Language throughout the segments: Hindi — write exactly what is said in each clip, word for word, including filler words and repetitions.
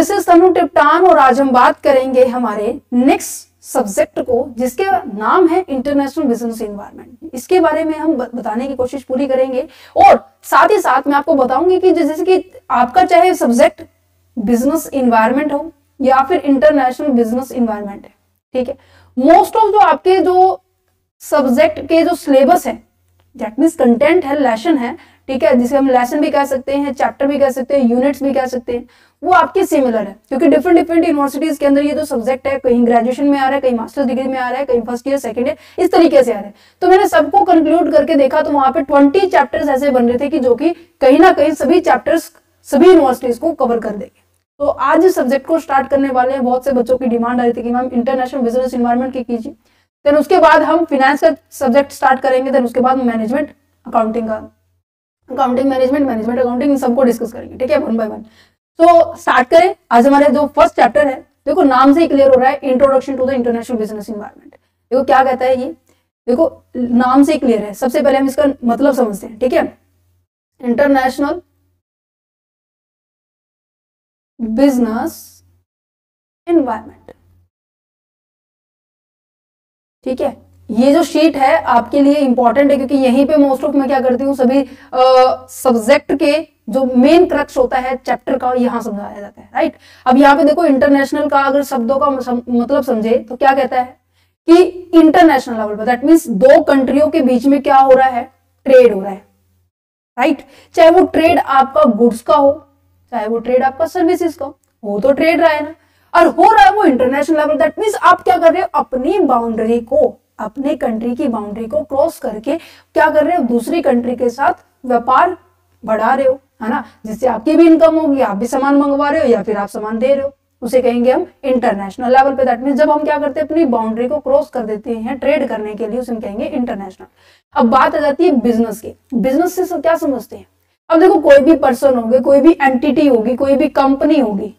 दिस इज तनु टिप्टान और आज हम बात करेंगे हमारे नेक्स्ट सब्जेक्ट को जिसके नाम है इंटरनेशनल बिजनेस एनवायरनमेंट। इसके बारे में हम बताने की कोशिश पूरी करेंगे और साथ ही साथ मैं आपको बताऊंगी कि जैसे कि आपका चाहे सब्जेक्ट बिजनेस एनवायरनमेंट हो या फिर इंटरनेशनल बिजनेस एनवायरनमेंट है, ठीक है, मोस्ट ऑफ जो आपके जो सब्जेक्ट के जो सिलेबस है दैट मीन्स कंटेंट है, लेसन है, ठीक है, जिसे हम लेसन भी कह सकते हैं, चैप्टर भी कह सकते हैं, यूनिट्स भी कह सकते हैं, वो आपके सिमिलर है क्योंकि डिफरेंट डिफरेंट यूनिवर्सिटीज के अंदर ये जो सब्जेक्ट है कहीं ग्रेजुएशन में आ रहा है, कहीं मास्टर्स डिग्री में आ रहा है, कहीं फर्स्ट ईयर सेकंड ईयर, इस तरीके से आ रहा है। तो मैंने सबको कंक्लूड करके देखा तो वहां पे ट्वेंटी चैप्टर्स ऐसे बन रहे थे कि जो कि कहीं ना कहीं सभी चैप्टर्स सभी यूनिवर्सिटीज को कवर कर देंगे। तो आज इस सब्जेक्ट को स्टार्ट करने वाले हैं। बहुत से बच्चों की डिमांड आ रही थी कि मैम इंटरनेशनल बिजनेस एनवायरनमेंट की कीजिए, देन उसके बाद हम फिनेंस का सब्जेक्ट स्टार्ट करेंगे, देन उसके बाद मैनेजमेंट अकाउंटिंग का अकाउंटिंग मैनेजमेंट मैनेजमेंट अकाउंटिंग इन सबको डिस्कस करेंगे, ठीक है, वन बाय वन। तो स्टार्ट करें। आज हमारे जो फर्स्ट चैप्टर है, देखो नाम से ही क्लियर हो रहा है, introduction to the international business environment. देखो क्या कहता है ये, देखो नाम से ही क्लियर है। सबसे पहले हम इसका मतलब समझते हैं, ठीक है, इंटरनेशनल बिजनेस एनवायरनमेट, ठीक है। ये जो शीट है आपके लिए इंपॉर्टेंट है क्योंकि यहीं पे मोस्ट ऑफ मैं क्या करती हूँ सभी सब्जेक्ट के जो मेन क्रक्स होता है चैप्टर का यहाँ समझाया जाता है, राइट। अब यहाँ पे देखो इंटरनेशनल का अगर शब्दों का सम, मतलब समझे तो क्या कहता है कि इंटरनेशनल लेवल पर दैट मीन्स दो कंट्रियों के बीच में क्या हो रहा है, ट्रेड हो रहा है, राइट। चाहे वो ट्रेड आपका गुड्स का हो, चाहे वो ट्रेड आपका सर्विसेज का हो, तो ट्रेड रहा है ना, और हो रहा है वो इंटरनेशनल लेवल। दैट मीन्स आप क्या कर रहे हो, अपनी बाउंड्री को, अपने कंट्री की बाउंड्री को क्रॉस करके क्या कर रहे हो, दूसरी कंट्री के साथ व्यापार बढ़ा रहे हो, है ना, जिससे आपकी भी इनकम होगी, आप भी सामान मंगवा रहे हो या फिर आप सामान दे रहे हो, उसे कहेंगे हम इंटरनेशनल लेवल पे। दैट मीन्स जब हम क्या करते हैं, अपनी बाउंड्री को क्रॉस कर देते हैं ट्रेड करने के लिए, उसे कहेंगे इंटरनेशनल। अब बात आ जाती है बिजनेस की। बिजनेस से क्या समझते हैं? अब देखो कोई भी पर्सन होंगे, कोई भी एंटिटी होगी, कोई भी कंपनी होगी,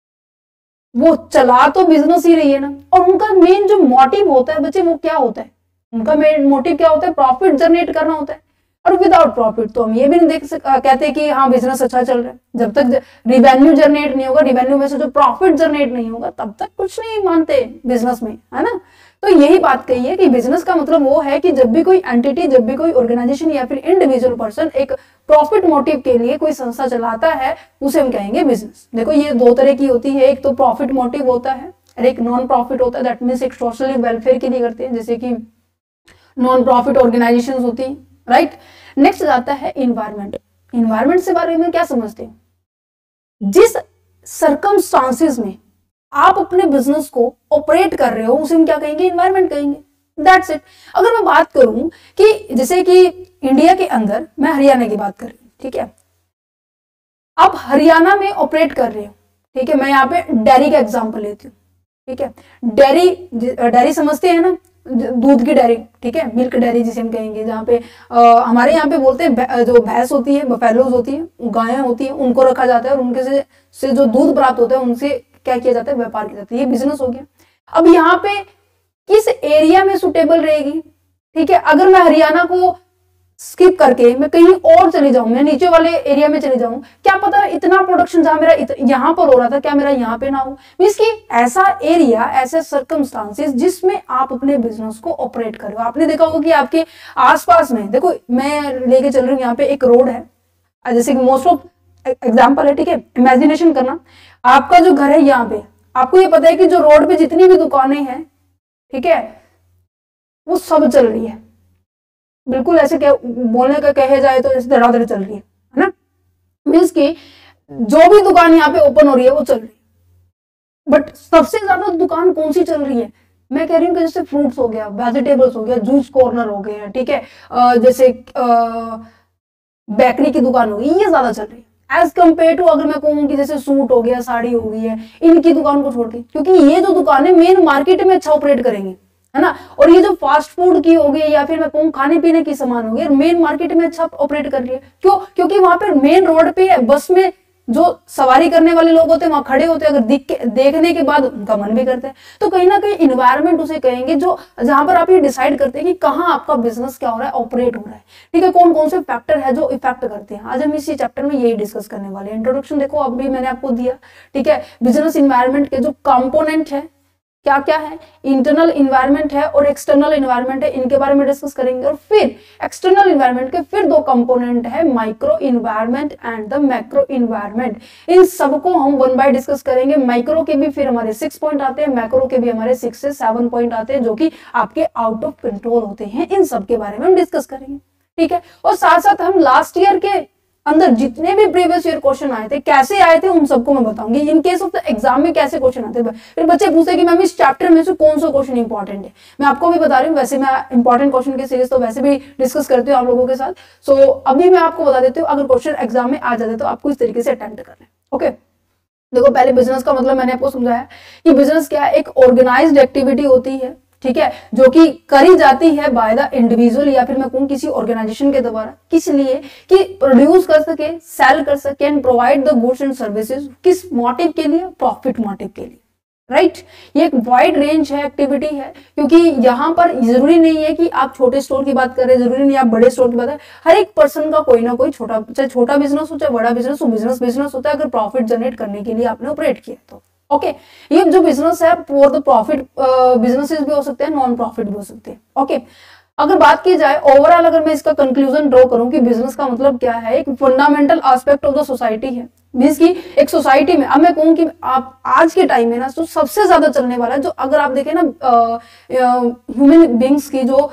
वो चला तो बिजनेस ही रही है ना, और उनका मेन जो मोटिव होता है बच्चे वो क्या होता है, उनका मेन मोटिव क्या होता है, प्रॉफिट जनरेट करना होता है। और विदाउट प्रॉफिट तो हम ये भी नहीं देख सक, कहते कि हाँ बिजनेस अच्छा चल रहा है। जब तक रिवेन्यू जनरेट नहीं होगा, रिवेन्यू में से जो प्रॉफिट जनरेट नहीं होगा, तब तक कुछ नहीं मानते बिजनेस में, है ना। तो यही बात कही है कि बिजनेस का मतलब वो है कि जब भी कोई एंटिटी, जब भी कोई ऑर्गेनाइजेशन या फिर इंडिविजुअल पर्सन एक प्रॉफिट मोटिव के लिए कोई संस्था चलाता है, उसे हम कहेंगे बिजनेस। देखो ये दो तरह की होती है, एक तो प्रॉफिट मोटिव होता है और एक नॉन प्रॉफिट होता है। दैट मीन्स एक सोशली वेलफेयर के लिए करते हैं, जैसे कि नॉन प्रॉफिट ऑर्गेनाइजेशन होती है, राइट। नेक्स्ट आता है इन्वायरमेंट। इन्वायरमेंट से बारे में क्या समझते हैं? जिस सर्कमस्टांसेस में आप अपने बिजनेस को ऑपरेट कर रहे हो उसे हम क्या कहेंगे, इन्वायरमेंट कहेंगे। That's it. अगर मैं बात करूं कि जैसे कि इंडिया के अंदर, मैं हरियाणा की बात कर रही हूं, ठीक है, आप हरियाणा में ऑपरेट कर रहे हो, ठीक है, मैं यहाँ पे डेयरी का एग्जांपल लेती हूँ, ठीक है। डेयरी डेयरी समझते हैं ना, दूध की डेयरी, ठीक है, मिल्क डेयरी जिसे हम कहेंगे, जहाँ पे आ, हमारे यहाँ पे बोलते हैं जो भैंस होती है, बफेलोज होती है, गायें होती है, उनको रखा जाता है और उनके से, से जो दूध प्राप्त होता है उनसे क्या किया जाता है, व्यापार किया जाता है। ये बिजनेस हो गया। अब यहाँ पे किस एरिया में सुटेबल रहेगी, ठीक है, अगर मैं हरियाणा को स्किप करके मैं कहीं और चली जाऊं, मैं नीचे वाले एरिया में चली जाऊं, क्या पता इतना प्रोडक्शन जहां मेरा यहां पर हो रहा था क्या मेरा यहां पे ना हो। मींस कि ऐसा एरिया, ऐसे सर्कमस्टांसेस जिसमें आप अपने बिजनेस को ऑपरेट करो। आपने देखा होगा कि आपके आसपास में, देखो मैं लेके चल रही हूँ, यहाँ पे एक रोड है, जैसे कि मोस्ट ऑफ एग्जाम्पल है, ठीक है, इमेजिनेशन करना, आपका जो घर है यहाँ पे, आपको ये पता है कि जो रोड पे जितनी भी दुकानें हैं, ठीक है, वो सब चल रही है, बिल्कुल ऐसे क्या बोलने का कहे जाए तो ऐसे धड़ाधड़ चल रही है, है ना। मीन्स कि जो भी दुकान यहाँ पे ओपन हो रही है वो चल रही है। बट सबसे ज्यादा दुकान कौन सी चल रही है? मैं कह रही हूँ कि जैसे फ्रूट्स हो गया, वेजिटेबल्स हो गया, जूस कॉर्नर हो गए, ठीक है, जैसे बेकरी की दुकान होगी, ये ज्यादा चल रही है एज कम्पेयर टू अगर मैं कहूँ कि जैसे सूट हो गया, साड़ी हो गई है, इनकी दुकान को छोड़ के, क्योंकि ये जो दुकान है मेन मार्केट में अच्छा ऑपरेट करेंगे, है ना। और ये जो फास्ट फूड की होगी या फिर मैं कहूँ खाने पीने की सामान होगी, मेन मार्केट में अच्छा ऑपरेट कर रही है। क्यों? क्योंकि वहां पे मेन रोड पे बस में जो सवारी करने वाले लोग होते हैं वहां खड़े होते हैं, अगर दिख के देखने के बाद उनका मन भी करता है। तो कहीं ना कहीं इन्वायरमेंट उसे कहेंगे जो जहां पर आप ये डिसाइड करते हैं कि कहाँ आपका बिजनेस क्या हो रहा है, ऑपरेट हो रहा है, ठीक है, कौन कौन से फैक्टर है जो इफेक्ट करते हैं। आज हम इसी चैप्टर में यही डिस्कस करने वाले हैं। इंट्रोडक्शन देखो अभी मैंने आपको दिया, ठीक है, बिजनेस इन्वायरमेंट के जो कंपोनेंट है क्या क्या है, इंटरनल इन्वायरमेंट है और एक्सटर्नल इन्वायरमेंट है, इनके बारे में डिस्कस करेंगे। और फिर एक्सटर्नल इन्वायरमेंट के फिर दो कंपोनेंट है, micro environment and the macro environment. इन सबको हम वन बाय डिस्कस करेंगे। माइक्रो के भी फिर हमारे सिक्स पॉइंट आते हैं, मैक्रो के भी हमारे सिक्स से सेवन पॉइंट आते हैं जो कि आपके आउट ऑफ कंट्रोल होते हैं। इन सब के बारे में हम डिस्कस करेंगे, ठीक है। और साथ साथ हम लास्ट ईयर के अंदर जितने भी प्रीवियस ईयर क्वेश्चन आए थे कैसे आए थे उन सबको मैं बताऊंगी। In case of the exam में कैसे क्वेश्चन आते हैं, फिर बच्चे पूछते कि मैम इस चैप्टर में से कौन सा क्वेश्चन इंपॉर्टेंट है। मैं आपको भी बता रही हूँ, वैसे मैं इंपॉर्टेंट क्वेश्चन की सीरीज तो वैसे भी डिस्कस करती हूँ आप लोगों के साथ। सो so, अभी मैं आपको बता देती हूँ, अगर क्वेश्चन एग्जाम में आ जाते तो आपको इस तरीके से अटेम्प्ट करना है। ओके, देखो पहले बिजनेस का मतलब मैंने आपको समझाया कि बिजनेस क्या है, एक ऑर्गेनाइज्ड एक्टिविटी होती है, ठीक है, जो कि करी जाती है बाय द इंडिविजुअल या फिर मैं कहूं किसी ऑर्गेनाइजेशन के द्वारा, किस लिए कि प्रोड्यूस कर सके, सेल कर सके and provide the goods and services. किस मोटिव के लिए, प्रॉफिट मोटिव के लिए, राइट right? ये एक वाइड रेंज है, एक्टिविटी है, क्योंकि यहाँ पर जरूरी नहीं है कि आप छोटे स्टोर की बात करें, जरूरी नहीं आप बड़े स्टोर की बात करें। हर एक पर्सन का कोई ना कोई छोटा, चाहे छोटा बिजनेस हो चाहे बड़ा बिजनेस हो, बिजनेस बिजनेस होता है अगर प्रॉफिट जनरेट करने के लिए आपने ऑपरेट किया तो। Okay okay. ये जो बिजनेस है फॉर द प्रॉफिट बिजनेसेस भी हो सकते हैं, नॉन प्रॉफिट भी हो सकते हैं। Okay okay. अगर बात की जाए ओवरऑल, अगर मैं इसका कंक्लूजन ड्रॉ करूं कि बिजनेस का मतलब क्या है, एक fundamental aspect of the society है। मींस की एक सोसाइटी में, अब मैं कहूं कि आप आज के टाइम में ना जो सबसे ज्यादा चलने वाला है, जो अगर आप देखें ना ह्यूमन बींग्स की जो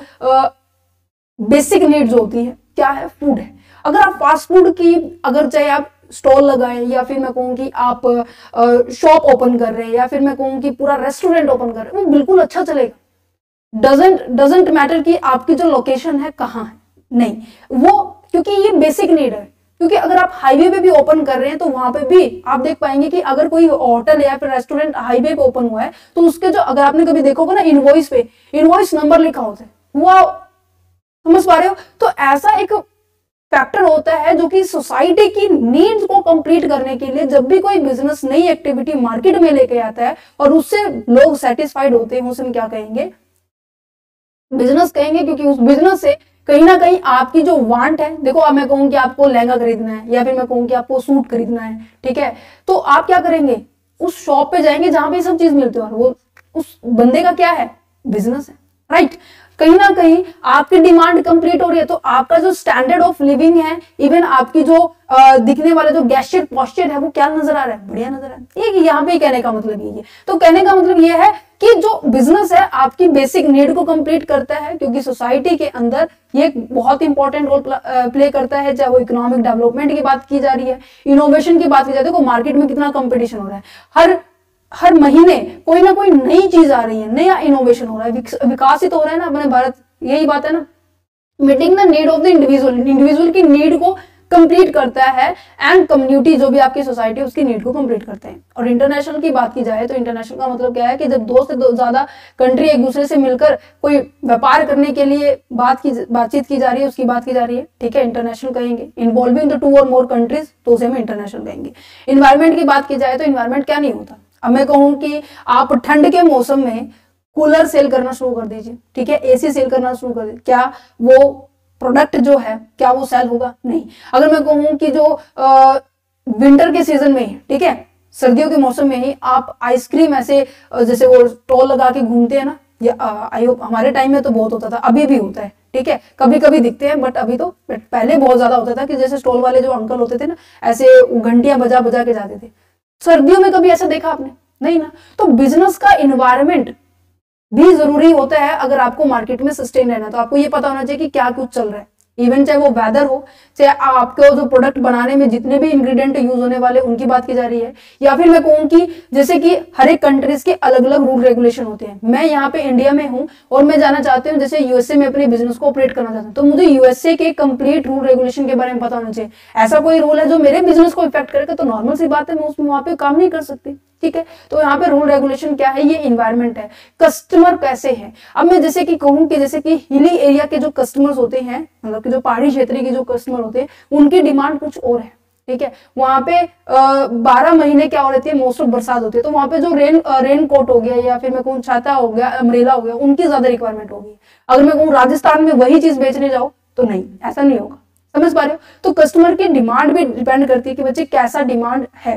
बेसिक नीड्स होती है, क्या है, फूड है। अगर आप फास्ट फूड की, अगर चाहे आप स्टॉल लगाएं या फिर मैं कहूँ कि आप शॉप ओपन कर रहे हैं या फिर मैं कहूँ कि पूरा रेस्टोरेंट ओपन कर रहे हैं, वो बिल्कुल अच्छा चलेगा। डजंट डजंट मैटर कि आपकी जो लोकेशन है कहाँ है, नहीं, वो क्योंकि ये बेसिक नीड है। क्योंकि अगर आप हाईवे पे भी ओपन कर रहे हैं तो वहां पे भी आप देख पाएंगे कि अगर कोई होटल या फिर रेस्टोरेंट हाईवे पे ओपन हुआ है तो उसके जो, अगर आपने कभी देखा होगा ना, इनवॉइस पे इनवॉइस नंबर लिखा होता है, हुआ, समझ पा रहे हो। तो ऐसा एक फैक्टर होता है जो कि सोसाइटी की नीड्स को कंप्लीट करने के लिए जब भी कोई बिजनेस नई एक्टिविटी मार्केट में लेके आता है और उससे लोग सेटिस्फाइड होते हैं, उसे हम क्या कहेंगे, बिजनेस कहेंगे। क्योंकि उस बिजनेस से कहीं ना कहीं आपकी जो वांट है, देखो अब मैं कहूँ कि आपको लहंगा खरीदना है या फिर मैं कहूँ कि आपको सूट खरीदना है, ठीक है, तो आप क्या करेंगे, उस शॉप पे जाएंगे जहां पे सब चीज मिलती है, और वो उस बंदे का क्या है, बिजनेस है, राइट। कहीं ना कहीं आपकी डिमांड कंप्लीट हो रही है तो आपका जो स्टैंडर्ड ऑफ लिविंग है, इवन आपकी जो आ, दिखने वाला जो गेस्चर पॉस्चर है, वो क्या नजर आ रहा है, बढ़िया नजर आ रहा है। ये यहाँ पे कहने का मतलब ये है। तो कहने का मतलब ये है कि जो बिजनेस है आपकी बेसिक नीड को कंप्लीट करता है, क्योंकि सोसाइटी के अंदर ये एक बहुत इंपॉर्टेंट रोल प्ले करता है। चाहे वो इकोनॉमिक डेवलपमेंट की बात की जा रही है, इनोवेशन की बात की जाती है, देखो मार्केट में कितना कंपटीशन हो रहा है, हर हर महीने कोई ना कोई नई चीज आ रही है, नया इनोवेशन हो रहा है, विकासित हो रहा है ना अपने भारत। यही बात है ना, meeting the need of the individual, individual की नीड को कंप्लीट करता है एंड कम्युनिटी जो भी आपकी सोसाइटी है उसकी नीड को कंप्लीट करते हैं। और इंटरनेशनल की बात की जाए तो इंटरनेशनल का मतलब क्या है कि जब दो से दो ज्यादा कंट्री एक दूसरे से मिलकर कोई व्यापार करने के लिए बात की बातचीत की जा रही है, उसकी बात की जा रही है, ठीक है, इंटरनेशनल कहेंगे। इन्वॉल्विंग द टू और मोर कंट्रीज तो उसे हम इंटरनेशनल कहेंगे। इन्वायरमेंट की बात की जाए तो इन्वायरमेंट क्या नहीं होता। अब मैं कहूँ कि आप ठंड के मौसम में कूलर सेल करना शुरू कर दीजिए, ठीक है, एसी सेल करना शुरू कर दीजिए, क्या वो प्रोडक्ट जो है क्या वो सेल होगा, नहीं। अगर मैं कहूँ कि जो आ, विंटर के सीजन में ही, ठीक है, सर्दियों के मौसम में ही आप आइसक्रीम ऐसे जैसे वो स्टॉल लगा के घूमते हैं ना, या आई होप हमारे टाइम में तो बहुत होता था, अभी भी होता है, ठीक है, कभी कभी दिखते हैं, बट अभी तो पहले बहुत ज्यादा होता था कि जैसे स्टॉल वाले जो अंकल होते थे ना, ऐसे घंटियां बजा बजा के जाते थे। सर्दियों में कभी ऐसा देखा आपने, नहीं ना। तो बिजनेस का इन्वायरमेंट भी जरूरी होता है अगर आपको मार्केट में सस्टेन रहना। तो आपको ये पता होना चाहिए कि क्या कुछ चल रहा है, इवन चाहे वो वेदर हो, चाहे आपको जो प्रोडक्ट बनाने में जितने भी इंग्रेडिएंट यूज होने वाले उनकी बात की जा रही है, या फिर मैं कहूँ कि जैसे कि हर एक कंट्रीज के अलग अलग रूल रेगुलेशन होते हैं। मैं यहाँ पे इंडिया में हूँ और मैं जाना चाहती हूँ जैसे यूएसए में अपने बिजनेस को ऑपरेट करना चाहता हूँ, तो मुझे यूएसए के कंप्लीट रूल रेगुलेशन के बारे में पता होना चाहिए। ऐसा कोई रूल है जो मेरे बिजनेस को इफेक्ट करेगा तो नॉर्मल सी बात है, मैं उसमें वहां पे काम नहीं कर सकती, ठीक है। तो यहाँ पे रूल रेगुलेशन क्या है, ये इन्वायरमेंट है। कस्टमर कैसे है, अब मैं जैसे कि कहूँ कि जैसे कि हिली एरिया के जो कस्टमर्स होते हैं, मतलब कि जो पहाड़ी क्षेत्र के जो कस्टमर होते हैं, उनकी डिमांड कुछ और है, ठीक है, वहां पे बारह महीने क्या हो रही है, मोस्ट ऑफ बरसात होती है, तो वहां पे जो रेन रेन कोट हो गया या फिर मैं कहूँ छाता हो गया, अम्ब्रेला हो गया, उनकी ज्यादा रिक्वायरमेंट होगी। अगर मैं कहूँ राजस्थान में वही चीज बेचने जाओ तो नहीं, ऐसा नहीं होगा। समझ पा रहे हो? तो कस्टमर की डिमांड भी डिपेंड करती है कि बच्चे कैसा डिमांड है।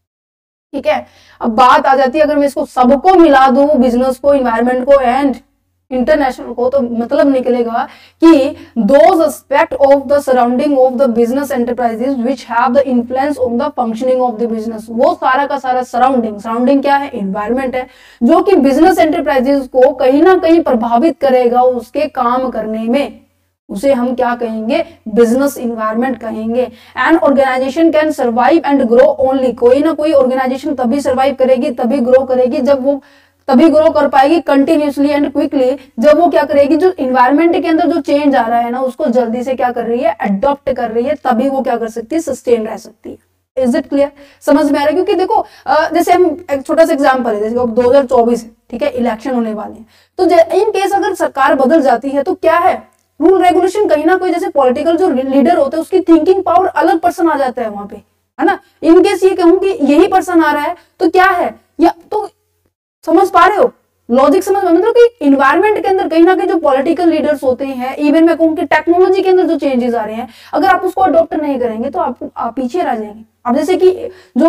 ठीक है, अब बात आ जाती है, अगर मैं इसको सबको मिला दूं, बिजनेस को, इन्वायरमेंट को एंड इंटरनेशनल को, तो मतलब निकलेगा कि those aspect of the surrounding of the business enterprises which have the influence on the functioning of the business. वो सारा का सारा सराउंडिंग, सराउंडिंग क्या है, इन्वायरमेंट है, जो कि बिजनेस एंटरप्राइजेस को कहीं ना कहीं प्रभावित करेगा उसके काम करने में, उसे हम क्या कहेंगे, बिजनेस इन्वायरमेंट कहेंगे। And organisation can survive and grow only, कोई ना कोई ऑर्गेनाइजेशन तभी सर्वाइव करेगी, तभी ग्रो करेगी, जब वो तभी ग्रो कर पाएगी कंटिन्यूसली एंड क्विकली, जब वो क्या करेगी, जो इन्वायरमेंट के अंदर जो चेंज आ रहा है ना, उसको जल्दी से क्या कर रही है, अडॉप्ट कर रही है, तभी वो क्या कर सकती है, सस्टेन रह सकती है। Is it clear? समझ में आ रहा है? क्योंकि देखो जैसे हम एक छोटा सा एग्जांपल है, जैसे अब दो हज़ार चौबीस है, ठीक है, इलेक्शन होने वाले हैं, तो इन केस अगर सरकार बदल जाती है तो क्या है, रूल रेगुलेशन कहीं ना कोई, जैसे पॉलिटिकल जो लीडर होते हैं उसकी थिंकिंग पावर अलग पर्सन आ जाता है वहां पे, है ना। इन केस ये कहूं कि यही पर्सन आ रहा है तो क्या है, या तो समझ पा रहे हो, लॉजिक समझ, मतलब कि इन्वायरमेंट के अंदर कहीं ना कहीं जो पॉलिटिकल लीडर्स होते हैं, इवन मैं कहूं कि टेक्नोलॉजी के अंदर जो चेंजेस आ रहे हैं, अगर आप उसको अडॉप्ट नहीं करेंगे तो आप, आप पीछे रह जाएंगे। अब जैसे कि जो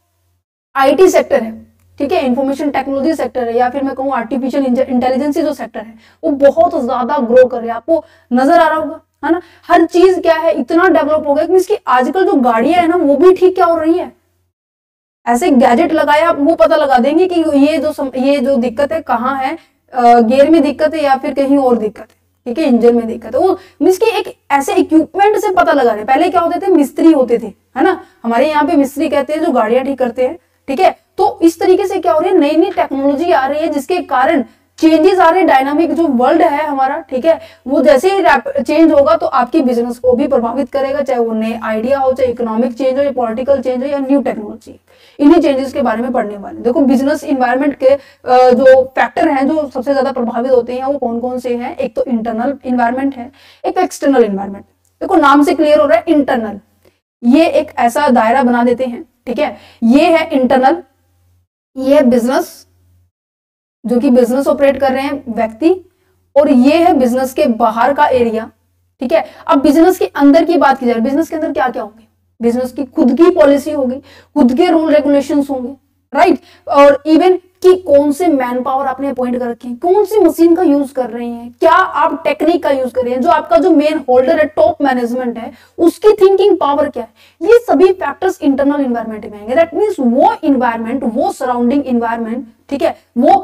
आईटी सेक्टर है, ठीक है, इंफॉर्मेशन टेक्नोलॉजी सेक्टर है, या फिर मैं कहूँ आर्टिफिशियल इंटेलिजेंस जो सेक्टर है, वो बहुत ज्यादा ग्रो कर रहे हैं, आपको नजर आ रहा होगा, है ना। हर चीज क्या है, इतना डेवलप हो गया कि आजकल जो गाड़ियां है ना, वो भी ठीक क्या हो रही है, ऐसे गैजेट लगाया वो पता लगा देंगे कि ये जो सम, ये जो दिक्कत है कहाँ है, गियर में दिक्कत है या फिर कहीं और दिक्कत है, ठीक है, इंजन में दिक्कत है, वो मींस की एक ऐसे इक्विपमेंट से पता लगा रहे। पहले क्या होते थे, मिस्त्री होते थे, है ना, हमारे यहाँ पे मिस्त्री कहते हैं जो गाड़ियां ठीक करते हैं, ठीक है। तो इस तरीके से क्या हो रही है, नई नई टेक्नोलॉजी आ रही है, जिसके कारण चेंजेस आ रहे हैं, डायनामिक जो वर्ल्ड है हमारा, ठीक है, वो जैसे ही चेंज होगा तो आपकी बिजनेस को भी प्रभावित करेगा, चाहे वो नए आइडिया हो, चाहे इकोनॉमिक चेंज हो, या पॉलिटिकल चेंज हो, या न्यू टेक्नोलॉजी। इन्हीं चेंजेस के बारे में पढ़ने वाले। देखो बिजनेस इन्वायरमेंट के जो फैक्टर हैं जो सबसे ज्यादा प्रभावित होते हैं वो कौन कौन से हैं, एक तो इंटरनल इन्वायरमेंट है, एक एक्सटर्नल इन्वायरमेंट। देखो नाम से क्लियर हो रहा है, इंटरनल, ये एक ऐसा दायरा बना देते हैं, ठीक है, ये है इंटरनल, ये है बिजनेस, जो कि बिजनेस ऑपरेट कर रहे हैं व्यक्ति, और ये है बिजनेस के बाहर का एरिया, ठीक है। अब बिजनेस के अंदर की बात की जाए, बिजनेस के अंदर क्या क्या होंगे, बिजनेस की खुद की पॉलिसी होगी, खुद के रूल रेगुलेशंस होंगे, राइट, और इवन कि कौन से मैन पावर आपने अपॉइंट कर रखे हैं, कौन सी मशीन का यूज कर रहे हैं, क्या आप टेक्निक का यूज कर रहे हैं, जो आपका जो मेन होल्डर है, टॉप मैनेजमेंट है, उसकी थिंकिंग पावर क्या है, ये सभी फैक्टर्स इंटरनल इन्वायरमेंट में आएंगे। दैट मींस वो इन्वायरमेंट, वो सराउंडिंग इन्वायरमेंट, ठीक है, वो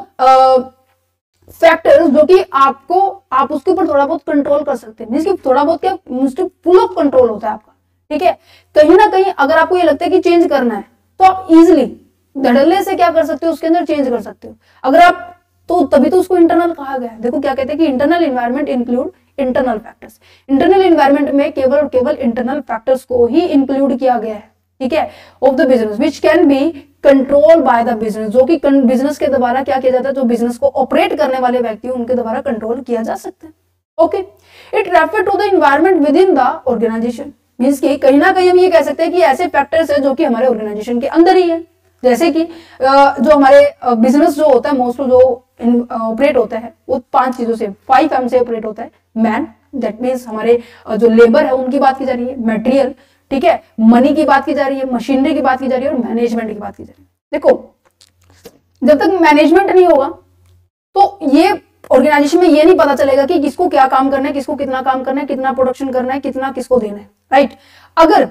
फैक्टर्स जो कि आपको, आप उसके ऊपर थोड़ा बहुत कंट्रोल कर सकते हैं, मींस कि थोड़ा बहुत क्या, फुल ऑफ कंट्रोल होता है आपका, ठीक है। कहीं ना कहीं अगर आपको ये लगता है कि चेंज करना है तो आप इजिली धड़ल्ले से क्या कर सकते हो, उसके अंदर चेंज कर सकते हो। अगर आप, तो तभी तो उसको इंटरनल कहा गया है। देखो क्या कहते हैं कि internal environment include internal factors, internal environment में केवल और केवल इंटरनल फैक्टर्स को ही इंक्लूड किया गया है, ठीक है, of the business which can be control by the business, जो कि बिजनेस के द्वारा क्या किया जाता है, जो बिजनेस को ऑपरेट करने वाले व्यक्ति उनके द्वारा कंट्रोल किया जा सकता है। Okay, it refer to the environment within the organization, means कि कहीं ना कहीं हम ये कह सकते हैं कि ऐसे फैक्टर्स है जो कि हमारे ऑर्गेनाइजेशन के अंदर ही है। जैसे कि जो हमारे बिजनेस जो होता है, मोस्ट जो ऑपरेट होता है वो पांच चीजों से, फाइव एम से ऑपरेट होता है। मैन, दैट मींस हमारे जो लेबर है उनकी बात की जा रही है, मटेरियल, ठीक है, मनी की बात की जा रही है, मशीनरी की बात की जा रही है, और मैनेजमेंट की बात की जा रही है। देखो जब तक मैनेजमेंट नहीं होगा तो ये ऑर्गेनाइजेशन में ये नहीं पता चलेगा कि किसको क्या काम करना है, किसको कितना काम करना है, कितना प्रोडक्शन करना है, कितना किसको देना है, राइट। अगर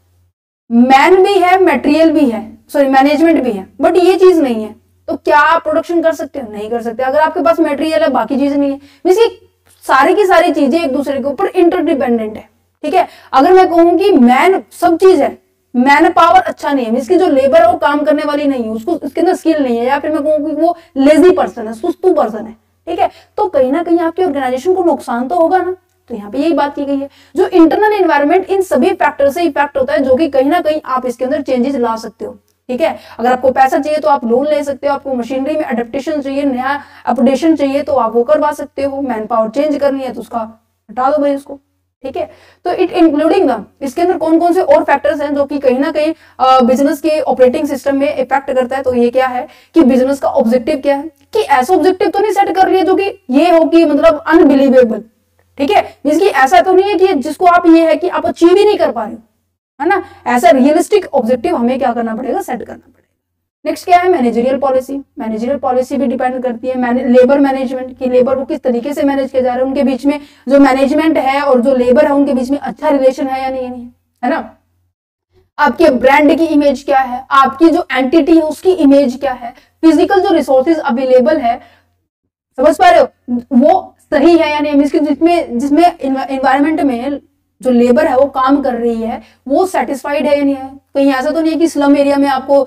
मैन भी है, मटेरियल भी है, सॉरी मैनेजमेंट भी है, बट ये चीज नहीं है, तो क्या आप प्रोडक्शन कर सकते हो? नहीं कर सकते। अगर आपके पास मटेरियल है, बाकी चीज नहीं है, मींस सारी की सारी चीजें एक दूसरे के ऊपर इंटरडिपेंडेंट है, ठीक है। अगर मैं कहूं कि मैन सब चीज है, मैन पावर अच्छा नहीं है, मींस की जो लेबर है वो काम करने वाली नहीं है, उसको उसके अंदर स्किल नहीं है, या फिर मैं कहूं कि वो लेजी पर्सन है, सुस्तू पर्सन है, ठीक है, तो कहीं ना कहीं आपकी ऑर्गेनाइजेशन को नुकसान तो होगा ना। तो यहाँ पे यही बात की गई है, जो इंटरनल इन्वायरमेंट इन सभी फैक्टर से इफेक्ट होता है, जो कि कहीं ना कहीं आप इसके अंदर चेंजेस ला सकते हो, ठीक है। अगर आपको पैसा चाहिए तो आप लोन ले सकते हो, आपको मशीनरी में अडेप्टेशन चाहिए, नया अपडेशन चाहिए तो आप वो करवा सकते हो, मैन पावर चेंज करनी है तो उसका हटा दो भाई उसको, ठीक है। तो इट इंक्लूडिंग द, इसके अंदर कौन कौन से और फैक्टर्स हैं जो कि कहीं ना कहीं बिजनेस के ऑपरेटिंग सिस्टम में इफेक्ट करता है। तो ये क्या है कि बिजनेस का ऑब्जेक्टिव क्या है, कि ऐसा ऑब्जेक्टिव तो नहीं सेट कर लिया जो कि ये हो कि मतलब अनबिलीवेबल, ठीक है, जिसकी ऐसा तो नहीं है कि जिसको आप ये है कि आप अचीव ही नहीं कर पा रहे हो, है ना। ऐसा रियलिस्टिक ऑब्जेक्टिव हमें क्या करना पड़ेगा, सेट करना पड़ेगा। नेक्स्ट क्या है, मैनेजरियल पॉलिसी। मैनेजरियल पॉलिसी भी डिपेंड करती है लेबर मैनेजमेंट की, लेबर को किस तरीके से मैनेज किया जा रहा है, उनके बीच में जो मैनेजमेंट है और जो लेबर है उनके बीच में अच्छा रिलेशन है या नहीं, नहीं है ना। आपके ब्रांड की इमेज क्या है, आपकी जो एंटिटी है उसकी इमेज क्या है, फिजिकल जो रिसोर्सेज अवेलेबल है, समझ पा रहे हो, वो सही है या नहीं, जिसमें जिसमें एनवायरमेंट में जो लेबर है वो काम कर रही है वो सेटिस्फाइड है या नहीं है। कहीं ऐसा तो नहीं है कि स्लम एरिया में आपको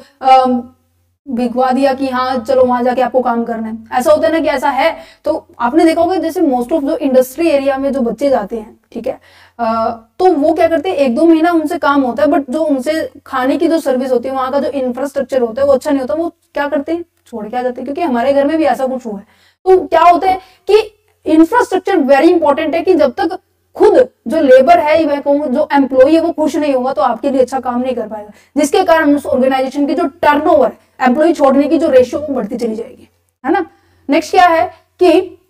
भिगवा दिया कि हाँ चलो वहां जाके आपको काम करना है, ऐसा होता है ना कि ऐसा है। तो आपने देखा होगा जैसे मोस्ट ऑफ जो इंडस्ट्री एरिया में जो बच्चे जाते हैं, ठीक है, आ, तो वो क्या करते हैं, एक दो महीना उनसे काम होता है, बट जो उनसे खाने की जो सर्विस होती है, वहां का जो इंफ्रास्ट्रक्चर होता है वो अच्छा नहीं होता, वो क्या करते हैं, छोड़ के आ जाते हैं। क्योंकि हमारे घर में भी ऐसा कुछ हुआ है। तो क्या होता है कि इंफ्रास्ट्रक्चर वेरी इंपॉर्टेंट है, कि जब तक खुद जो लेबर है, मैं कहूँ जो एम्प्लॉय है वो खुश नहीं होगा तो आपके लिए अच्छा काम नहीं कर पाएगा, जिसके कारण उस ऑर्गेनाइजेशन की जो टर्नओवर, एम्प्लॉय छोड़ने की जो रेशियो वो बढ़ती चली जाएगी, है ना। नेक्स्ट क्या है कि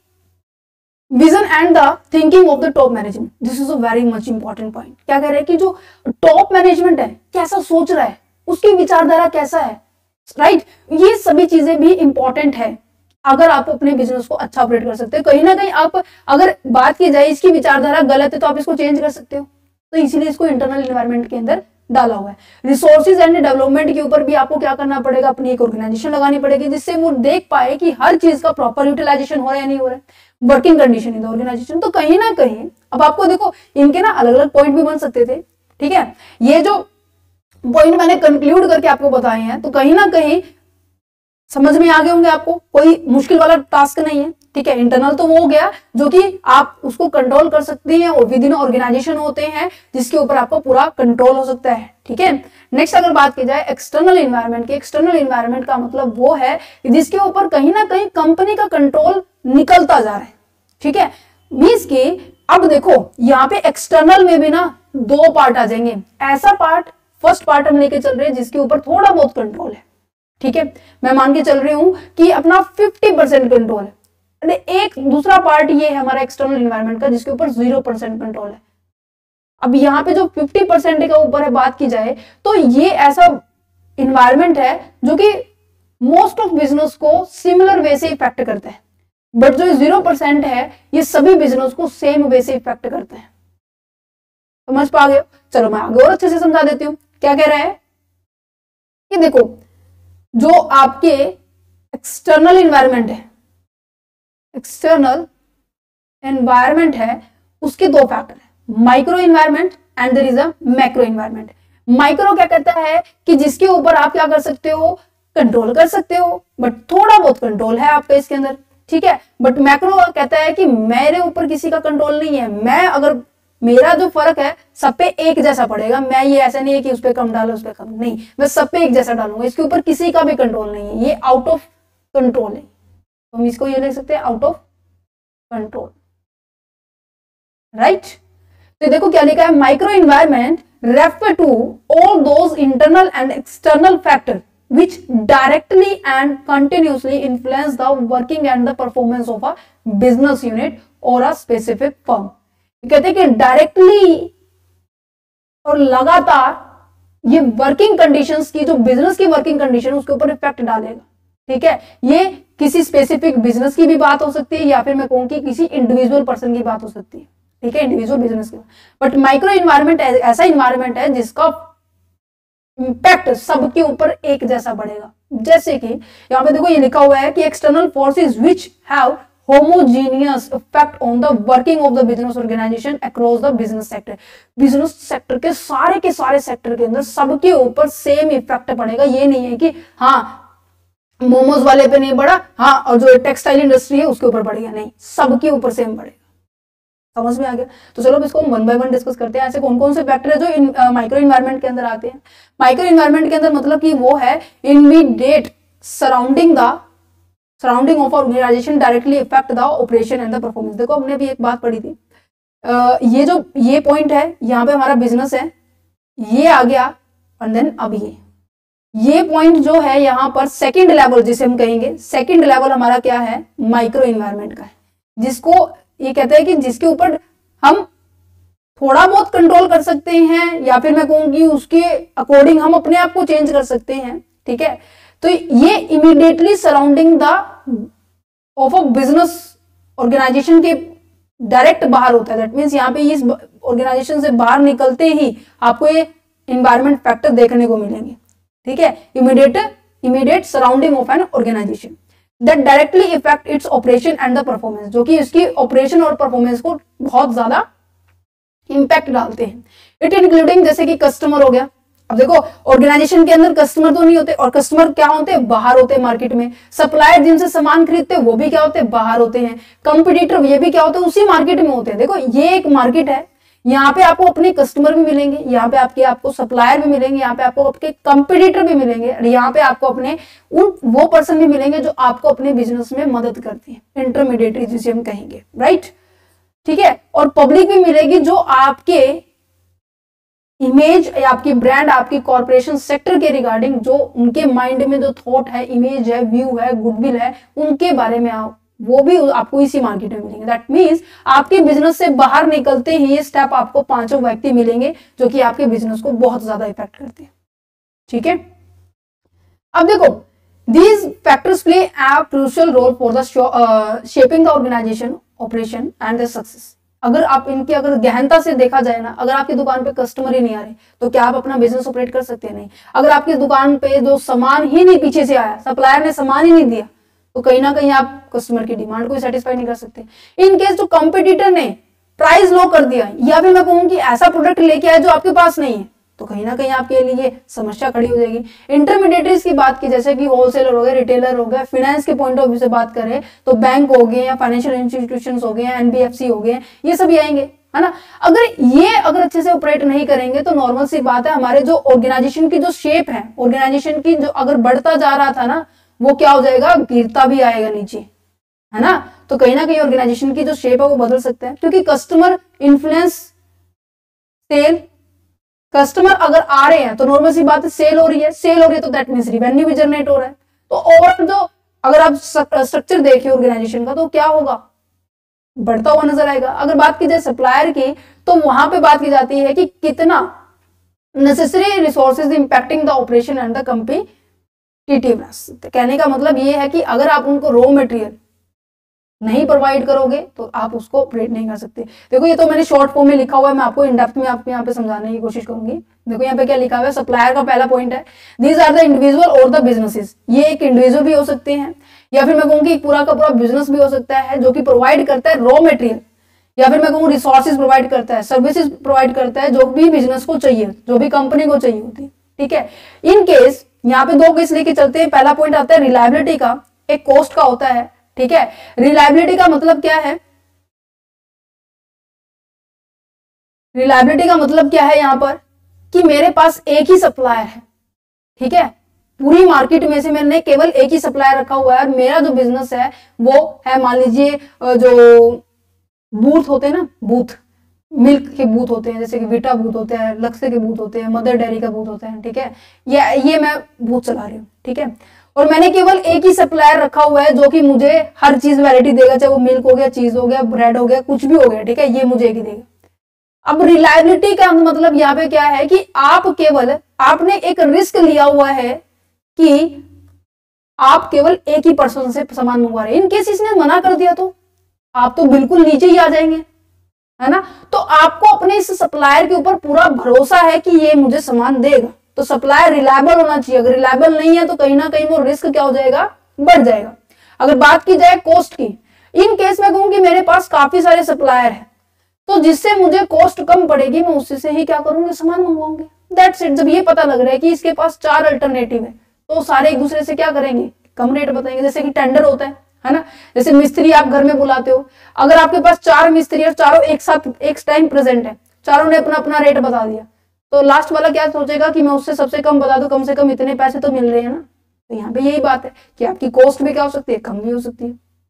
vision and the thinking of the top management, this is a very much important point. क्या कह रहे हैं कि जो टॉप मैनेजमेंट है कैसा सोच रहा है, उसकी विचारधारा कैसा है, राइट right? ये सभी चीजें भी इंपॉर्टेंट है अगर आप अपने बिजनेस को अच्छा ऑपरेट कर सकते हो। कहीं ना कहीं आप, अगर बात की जाए इसकी विचारधारा गलत है तो आप इसको चेंज कर सकते हो, तो इसीलिए इसको इंटरनल एनवायरनमेंट के अंदर डाला हुआ है। रिसोर्सेज एंड डेवलपमेंट के ऊपर भी आपको क्या करना पड़ेगा, अपनी एक ऑर्गेनाइजेशन लगानी पड़ेगी, जिससे वो देख पाए कि हर चीज का प्रॉपर यूटिलाइजेशन हो रहा है या नहीं हो रहा है, working condition in the organization. तो कहीं ना कहीं अब आपको देखो इनके ना अलग अलग पॉइंट भी बन सकते थे, ठीक है। ये जो पॉइंट मैंने कंक्लूड करके आपको बताए हैं, तो कहीं ना कहीं समझ में आ गए होंगे आपको, कोई मुश्किल वाला टास्क नहीं है, ठीक है। इंटरनल तो वो हो गया जो कि आप उसको कंट्रोल कर सकते हैं, और विद इन ऑर्गेनाइजेशन होते हैं जिसके ऊपर आपको पूरा कंट्रोल हो सकता है, ठीक है। नेक्स्ट अगर बात की जाए एक्सटर्नल एनवायरनमेंट की, एक्सटर्नल एनवायरनमेंट का मतलब वो है जिसके ऊपर कहीं ना कहीं कंपनी का कंट्रोल निकलता जा रहा है, ठीक है। मींस कि अब देखो यहाँ पे एक्सटर्नल में भी ना दो पार्ट आ जाएंगे। ऐसा पार्ट, फर्स्ट पार्ट हम लेके चल रहे हैं जिसके ऊपर थोड़ा बहुत कंट्रोल है, ठीक है, मैं मान के चल रही हूं कि अपना फिफ्टी परसेंट कंट्रोल है। एक दूसरा पार्ट ये है हमारा एक्सटर्नल एनवायरनमेंट का जिसके ऊपर जीरो परसेंट कंट्रोल है। अब यहाँ पे जो फिफ्टी परसेंट का ऊपर है बात की जाए तो ये ऐसा एनवायरनमेंट है जो कि मोस्ट ऑफ बिजनेस को सिमिलर वे से इफेक्ट करता है, बट जो जीरो परसेंट है ये सभी बिजनेस को सेम वे से इफेक्ट करता है। समझ पा गए? चलो मैं आगे और अच्छे से समझा देती हूं। क्या कह रहा है कि देखो जो आपके एक्सटर्नल एनवायरनमेंट है, एक्सटर्नल एनवायरनमेंट है उसके दो फैक्टर है, micro environment and there is a macro environment. Micro क्या कहता है कि जिसके ऊपर आप क्या कर सकते हो, कंट्रोल कर सकते हो, बट थोड़ा बहुत कंट्रोल है आपका इसके अंदर, ठीक है। बट मैक्रो कहता है कि मेरे ऊपर किसी का कंट्रोल नहीं है, मैं अगर मेरा जो फर्क है सब पे एक जैसा पड़ेगा, मैं ये ऐसा नहीं है कि उस पे कम डालो उस पे कम, नहीं, मैं सब पे एक जैसा डालूंगा, इसके ऊपर किसी का भी कंट्रोल नहीं है, ये आउट ऑफ कंट्रोल है। तो हम इसको ये लिख सकते हैं आउट ऑफ कंट्रोल, राइट। तो देखो क्या लिखा है, micro environment refer to all those internal and external factor which directly and continuously influence the working and the performance of a business unit or a specific firm। कहते हैं कि डायरेक्टली और लगातार ये वर्किंग कंडीशंस की, जो बिजनेस की वर्किंग कंडीशन उसके ऊपर इफेक्ट डालेगा, ठीक है। ये किसी स्पेसिफिक बिजनेस की भी बात हो सकती है या फिर मैं कहूँ कि किसी इंडिविजुअल पर्सन की बात हो सकती है, ठीक है, इंडिविजुअल बिजनेस की। बट माइक्रो इन्वायरमेंट ऐसा इन्वायरमेंट है जिसका इंपैक्ट सबके ऊपर एक जैसा बढ़ेगा। जैसे कि यहाँ पे देखो ये लिखा हुआ है कि external forces which have homogeneous effect on the working of the business organization across the business sector. Business sector के सारे के सारे सेक्टर के अंदर सबके ऊपर सेम इफेक्ट पड़ेगा। ये नहीं है कि हाँ मोमोज वाले पे नहीं बढ़ा, हाँ और जो टेक्सटाइल इंडस्ट्री है उसके ऊपर बढ़ेगा, नहीं, सबके ऊपर सेम बढ़ेगा। समझ में आ गया? तो चलो इसको वन बाय वन डिस्कस करते हैं। ऐसे कौन कौन से फैक्टर है जो माइक्रो इन्वायरमेंट के अंदर आते हैं। माइक्रो इन्वायरमेंट के अंदर मतलब कि वो है immediate surrounding the surrounding of organization directly effect the operation and the performance. देखो हमने भी एक बात पढ़ी थी आ, ये जो ये पॉइंट है यहाँ पे हमारा बिजनेस है, ये आ गया, और देन अब ये ये पॉइंट जो है यहाँ पर सेकंड लेवल जिसे हम कहेंगे, सेकंड लेवल हमारा क्या है, माइक्रो इन्वायरमेंट का है, जिसको ये कहते हैं कि जिसके ऊपर हम थोड़ा बहुत कंट्रोल कर सकते हैं, या फिर मैं कहूंगी उसके अकॉर्डिंग हम अपने आप को चेंज कर सकते हैं। ठीक है, तो ये immediately surrounding the of a business organization के डायरेक्ट बाहर होता है। दैट मीन्स यहाँ पे इस ऑर्गेनाइजेशन से बाहर निकलते ही आपको ये इन्वायरमेंट फैक्टर देखने को मिलेंगे। ठीक है, immediate immediate surrounding of an organization that directly effect its operation and the performance, जो कि इसकी ऑपरेशन और परफॉर्मेंस को बहुत ज्यादा इंपैक्ट डालते हैं। इट इंक्लूडिंग जैसे कि कस्टमर हो गया। अब देखो ऑर्गेनाइजेशन के अंदर कस्टमर तो नहीं होते, और कस्टमर क्या होते हैं, बाहर होते हैं मार्केट में। सप्लायर जिनसे सामान खरीदते हैं वो भी क्या होते हैं, बाहर होते हैं। कंपटीटर ये भी क्या होते हैं, उसी मार्केट में होते हैं। देखो ये एक मार्केट है, यहाँ पे आपको अपने कस्टमर भी मिलेंगे, यहाँ पे आपके आपको सप्लायर भी मिलेंगे, यहाँ पे आपको आपके कंपटीटर भी मिलेंगे, और यहाँ पे आपको अपने उन वो पर्सन भी मिलेंगे जो आपको अपने बिजनेस में मदद करते हैं, इंटरमीडिएटरी जिसे हम कहेंगे, राइट। ठीक है, और पब्लिक भी मिलेगी जो आपके इमेज या आपकी ब्रांड, आपकी कॉर्पोरेशन सेक्टर के रिगार्डिंग जो उनके माइंड में जो थॉट है, इमेज है, व्यू है, गुडविल है, उनके बारे में आप वो भी आपको इसी मार्केट में मिलेंगे। दैट मीन्स आपके बिजनेस से बाहर निकलते ही ये स्टेप आपको पांचों व्यक्ति मिलेंगे जो कि आपके बिजनेस को बहुत ज्यादा इफेक्ट करते हैं। ठीक है, अब देखो these factors play a crucial role for the shaping the organization operation and the success. अगर आप इनकी अगर गहनता से देखा जाए ना, अगर आपकी दुकान पे कस्टमर ही नहीं आ रहे तो क्या आप अपना बिजनेस ऑपरेट कर सकते हैं? नहीं। अगर आपकी दुकान पे जो सामान ही नहीं पीछे से आया, सप्लायर ने सामान ही नहीं दिया, तो कहीं ना कहीं आप कस्टमर की डिमांड को सेटिस्फाई नहीं कर सकते। इन केस जो कंपटीटर ने प्राइस लो कर दिया, या फिर मैं कहूँ कि ऐसा प्रोडक्ट लेके आया जो आपके पास नहीं है, तो कहीं ना कहीं आपके लिए समस्या खड़ी हो जाएगी। इंटरमीडिएटरीज की बात की, जैसे कि होलसेलर हो गए, रिटेलर हो गए, फाइनेंस के पॉइंट ऑफ व्यू से बात करें तो बैंक हो गए या फाइनेंशियल इंस्टीट्यूशंस हो गए, एनबीएफसी हो गए, ये सभी आएंगे, है ना। अगर ये अगर अच्छे से ऑपरेट नहीं करेंगे तो नॉर्मल सी बात है, हमारे जो ऑर्गेनाइजेशन की जो शेप है, ऑर्गेनाइजेशन की जो अगर बढ़ता जा रहा था ना, वो क्या हो जाएगा, गिरता भी आएगा नीचे, है ना। तो कहीं ना कहीं ऑर्गेनाइजेशन की जो शेप है वो बदल सकता है, क्योंकि कस्टमर इन्फ्लुएंस सेल, कस्टमर अगर आ रहे हैं तो नॉर्मल सी बात है सेल हो रही है, सेल हो रही है तो दैट मींस रिवेन्यू भी जनरेट हो रहा है। तो ओवरऑल जो अगर आप स्ट्रक्चर देखिए ऑर्गेनाइजेशन का, तो क्या होगा, बढ़ता हुआ नजर आएगा। अगर बात की जाए सप्लायर की, तो वहां पे बात की जाती है कि कितना necessary resources impacting the operation and the competitiveness. कहने का मतलब ये है कि अगर आप उनको रॉ मटेरियल नहीं प्रोवाइड करोगे तो आप उसको ऑपरेट नहीं कर सकते। देखो ये तो मैंने शॉर्ट फॉर्म में लिखा हुआ है, मैं आपको इन डेप्थ में आपको यहाँ पे समझाने की कोशिश करूंगी। देखो यहाँ पे क्या लिखा हुआ है, सप्लायर का पहला पॉइंट है, दीज आर द इंडिविजुअल और द बिजनेसेस। ये एक इंडिविजुअल भी हो सकते हैं, या फिर मैं कहूँगी एक पूरा का पूरा बिजनेस भी हो सकता है, जो कि प्रोवाइड करता है रॉ मटेरियल, या फिर मैं कहूँ रिसोर्सेज प्रोवाइड करता है, सर्विसेज प्रोवाइड करता है, जो भी बिजनेस को चाहिए, जो भी कंपनी को चाहिए होती है। ठीक है, इन केस यहाँ पे दो केस लेके चलते हैं। पहला पॉइंट आता है रिलायबिलिटी का, एक कॉस्ट का होता है। ठीक है, रिलायबिलिटी का मतलब क्या है, रिलायबिलिटी का मतलब क्या है यहाँ पर कि मेरे पास एक ही सप्लायर है। ठीक है, पूरी मार्केट में से मैंने केवल एक ही सप्लायर रखा हुआ है, और मेरा जो बिजनेस है वो है, मान लीजिए जो बूथ होते हैं ना, बूथ मिल्क के बूथ होते हैं, जैसे कि वीटा बूथ होते हैं, लक्ष्य के बूथ होते हैं, मदर डेयरी का बूथ होता है। ठीक है, ये ये मैं बूथ चला रही हूँ। ठीक है, और मैंने केवल एक ही सप्लायर रखा हुआ है जो कि मुझे हर चीज वैरायटी देगा, चाहे वो मिल्क हो गया, चीज हो गया, ब्रेड हो गया, कुछ भी हो गया। ठीक है, ये मुझे एक ही देगा। अब रिलायबिलिटी का मतलब यहाँ पे क्या है कि आप केवल आपने एक रिस्क लिया हुआ है कि आप केवल एक ही पर्सन से सामान मंगवा रहे हैं। इन केस इसने मना कर दिया तो आप तो बिल्कुल नीचे ही आ जाएंगे, है ना। तो आपको अपने इस सप्लायर के ऊपर पूरा भरोसा है कि ये मुझे सामान देगा, तो सप्लायर रिलायबल होना चाहिए। अगर रिलायबल नहीं है तो कहीं ना कहीं वो रिस्क क्या हो जाएगा, बढ़ जाएगा। अगर बात की जाए कॉस्ट की, इन केस में कहूं कि मेरे पास काफी सारे सप्लायर हैं, तो जिससे मुझे कॉस्ट कम पड़ेगी, मैं उससे से ही क्या करूंगी, सामान मंगवाऊंगी। That's it. जब ये पता लग रहा है कि इसके पास चार अल्टरनेटिव है, तो सारे एक दूसरे से क्या करेंगे, कम रेट बताएंगे। जैसे कि टेंडर होता है है ना, जैसे मिस्त्री आप घर में बुलाते हो, अगर आपके पास चार मिस्त्री और चारों एक साथ एक टाइम प्रेजेंट है, चारों ने अपना अपना रेट बता दिया, तो लास्ट वाला क्या सोचेगा कि मैं उससे सबसे कम बता दूं, कम से कम इतने पैसे तो मिल रहे हैं ना। तो यहाँ पे यही बात है कि आपकी कॉस्ट भी क्या हो सकती है, कम भी हो सकती है।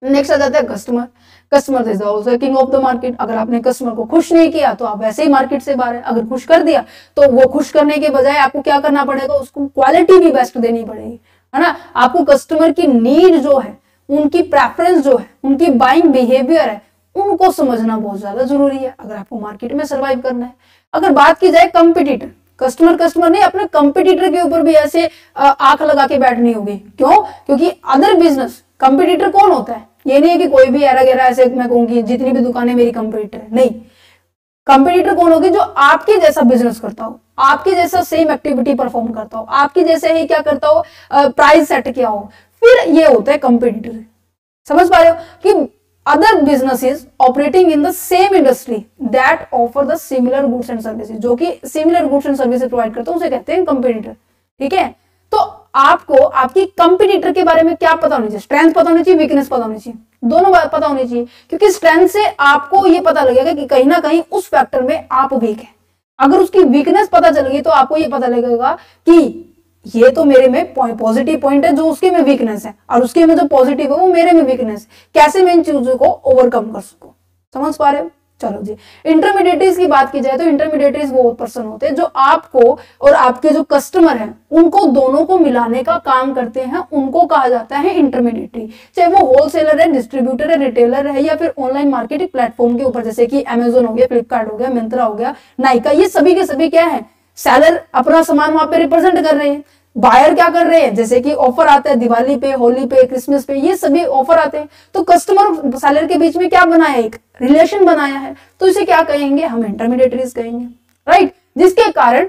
नेक्स्ट आ जाता है customer. Customer is also king of the market. अगर आपने कस्टमर को खुश नहीं किया तो आप वैसे ही मार्केट से बाहर है। अगर खुश कर दिया तो वो खुश करने के बजाय आपको क्या करना पड़ेगा, उसको क्वालिटी भी बेस्ट देनी पड़ेगी, है ना। आपको कस्टमर की नीड जो है, उनकी प्रेफरेंस जो है, उनकी बाइंग बिहेवियर है, उनको समझना बहुत ज्यादा जरूरी है अगर आपको मार्केट में सर्वाइव करना है। अगर बात की जाए कंपटीटर, कस्टमर कस्टमर नहीं, अपने कंपटीटर के ऊपर भी ऐसे आंख लगा के बैठनी होगी। क्यों? क्योंकि अदर बिजनेस कंपटीटर कौन होता है? ये नहीं है कि कोई भी एरा गेरा ऐसे मैं कहूंगी जितनी भी दुकानें मेरी कंपटीटर है, नहीं। कंपटीटर कौन होगी? जो आपके जैसा बिजनेस करता हो, आपके जैसा सेम एक्टिविटी परफॉर्म करता हो, आपके जैसे ही क्या करता हो, प्राइस सेट किया हो, फिर ये होता है कंपटीटर। समझ पा रहे हो कि other businesses operating in the same industry that offer the similar goods and services, जो कि similar goods and services provide करते हैं, उसे कहते हैं कंपटीटर। ठीक है, तो आपको आपकी कंपटीटर के बारे में क्या पता होनी चाहिए? स्ट्रेंथ पता होनी चाहिए, वीकनेस पता होनी चाहिए, दोनों बात पता होनी चाहिए। क्योंकि स्ट्रेंथ से आपको ये पता लगेगा कि कहीं ना कहीं उस फैक्टर में आप वीक है। अगर उसकी वीकनेस पता चल गई तो आपको ये पता लगेगा कि ये तो मेरे में पॉजिटिव पॉइंट है जो उसके में वीकनेस है, और उसके में जो पॉजिटिव है वो मेरे में वीकनेस। कैसे मैं इन चीजों को ओवरकम कर सकूं? समझ पा रहे हो? चलो जी, इंटरमीडिएटरीज की बात की जाए तो इंटरमीडिएटरीज वो पर्सन होते हैं जो आपको और आपके जो कस्टमर हैं उनको दोनों को मिलाने का काम करते हैं, उनको कहा जाता है इंटरमीडिएटरी। चाहे वो होलसेलर है, डिस्ट्रीब्यूटर है, रिटेलर है, या फिर ऑनलाइन मार्केटिंग प्लेटफॉर्म के ऊपर जैसे कि अमेजोन हो गया, फ्लिपकार्ट हो गया, मिंत्रा हो गया, नाइका, ये सभी के सभी क्या है? सेलर अपना सामान वहां पे रिप्रेजेंट कर रहे हैं। बायर क्या कर रहे हैं? जैसे कि ऑफर आता है दिवाली पे, होली पे, क्रिसमस पे, ये सभी ऑफर आते हैं। तो कस्टमर और सेलर के बीच में क्या बनाया? एक रिलेशन बनाया है। तो इसे क्या कहेंगे? हम इंटरमीडिएटरीज कहेंगे, राइट। जिसके कारण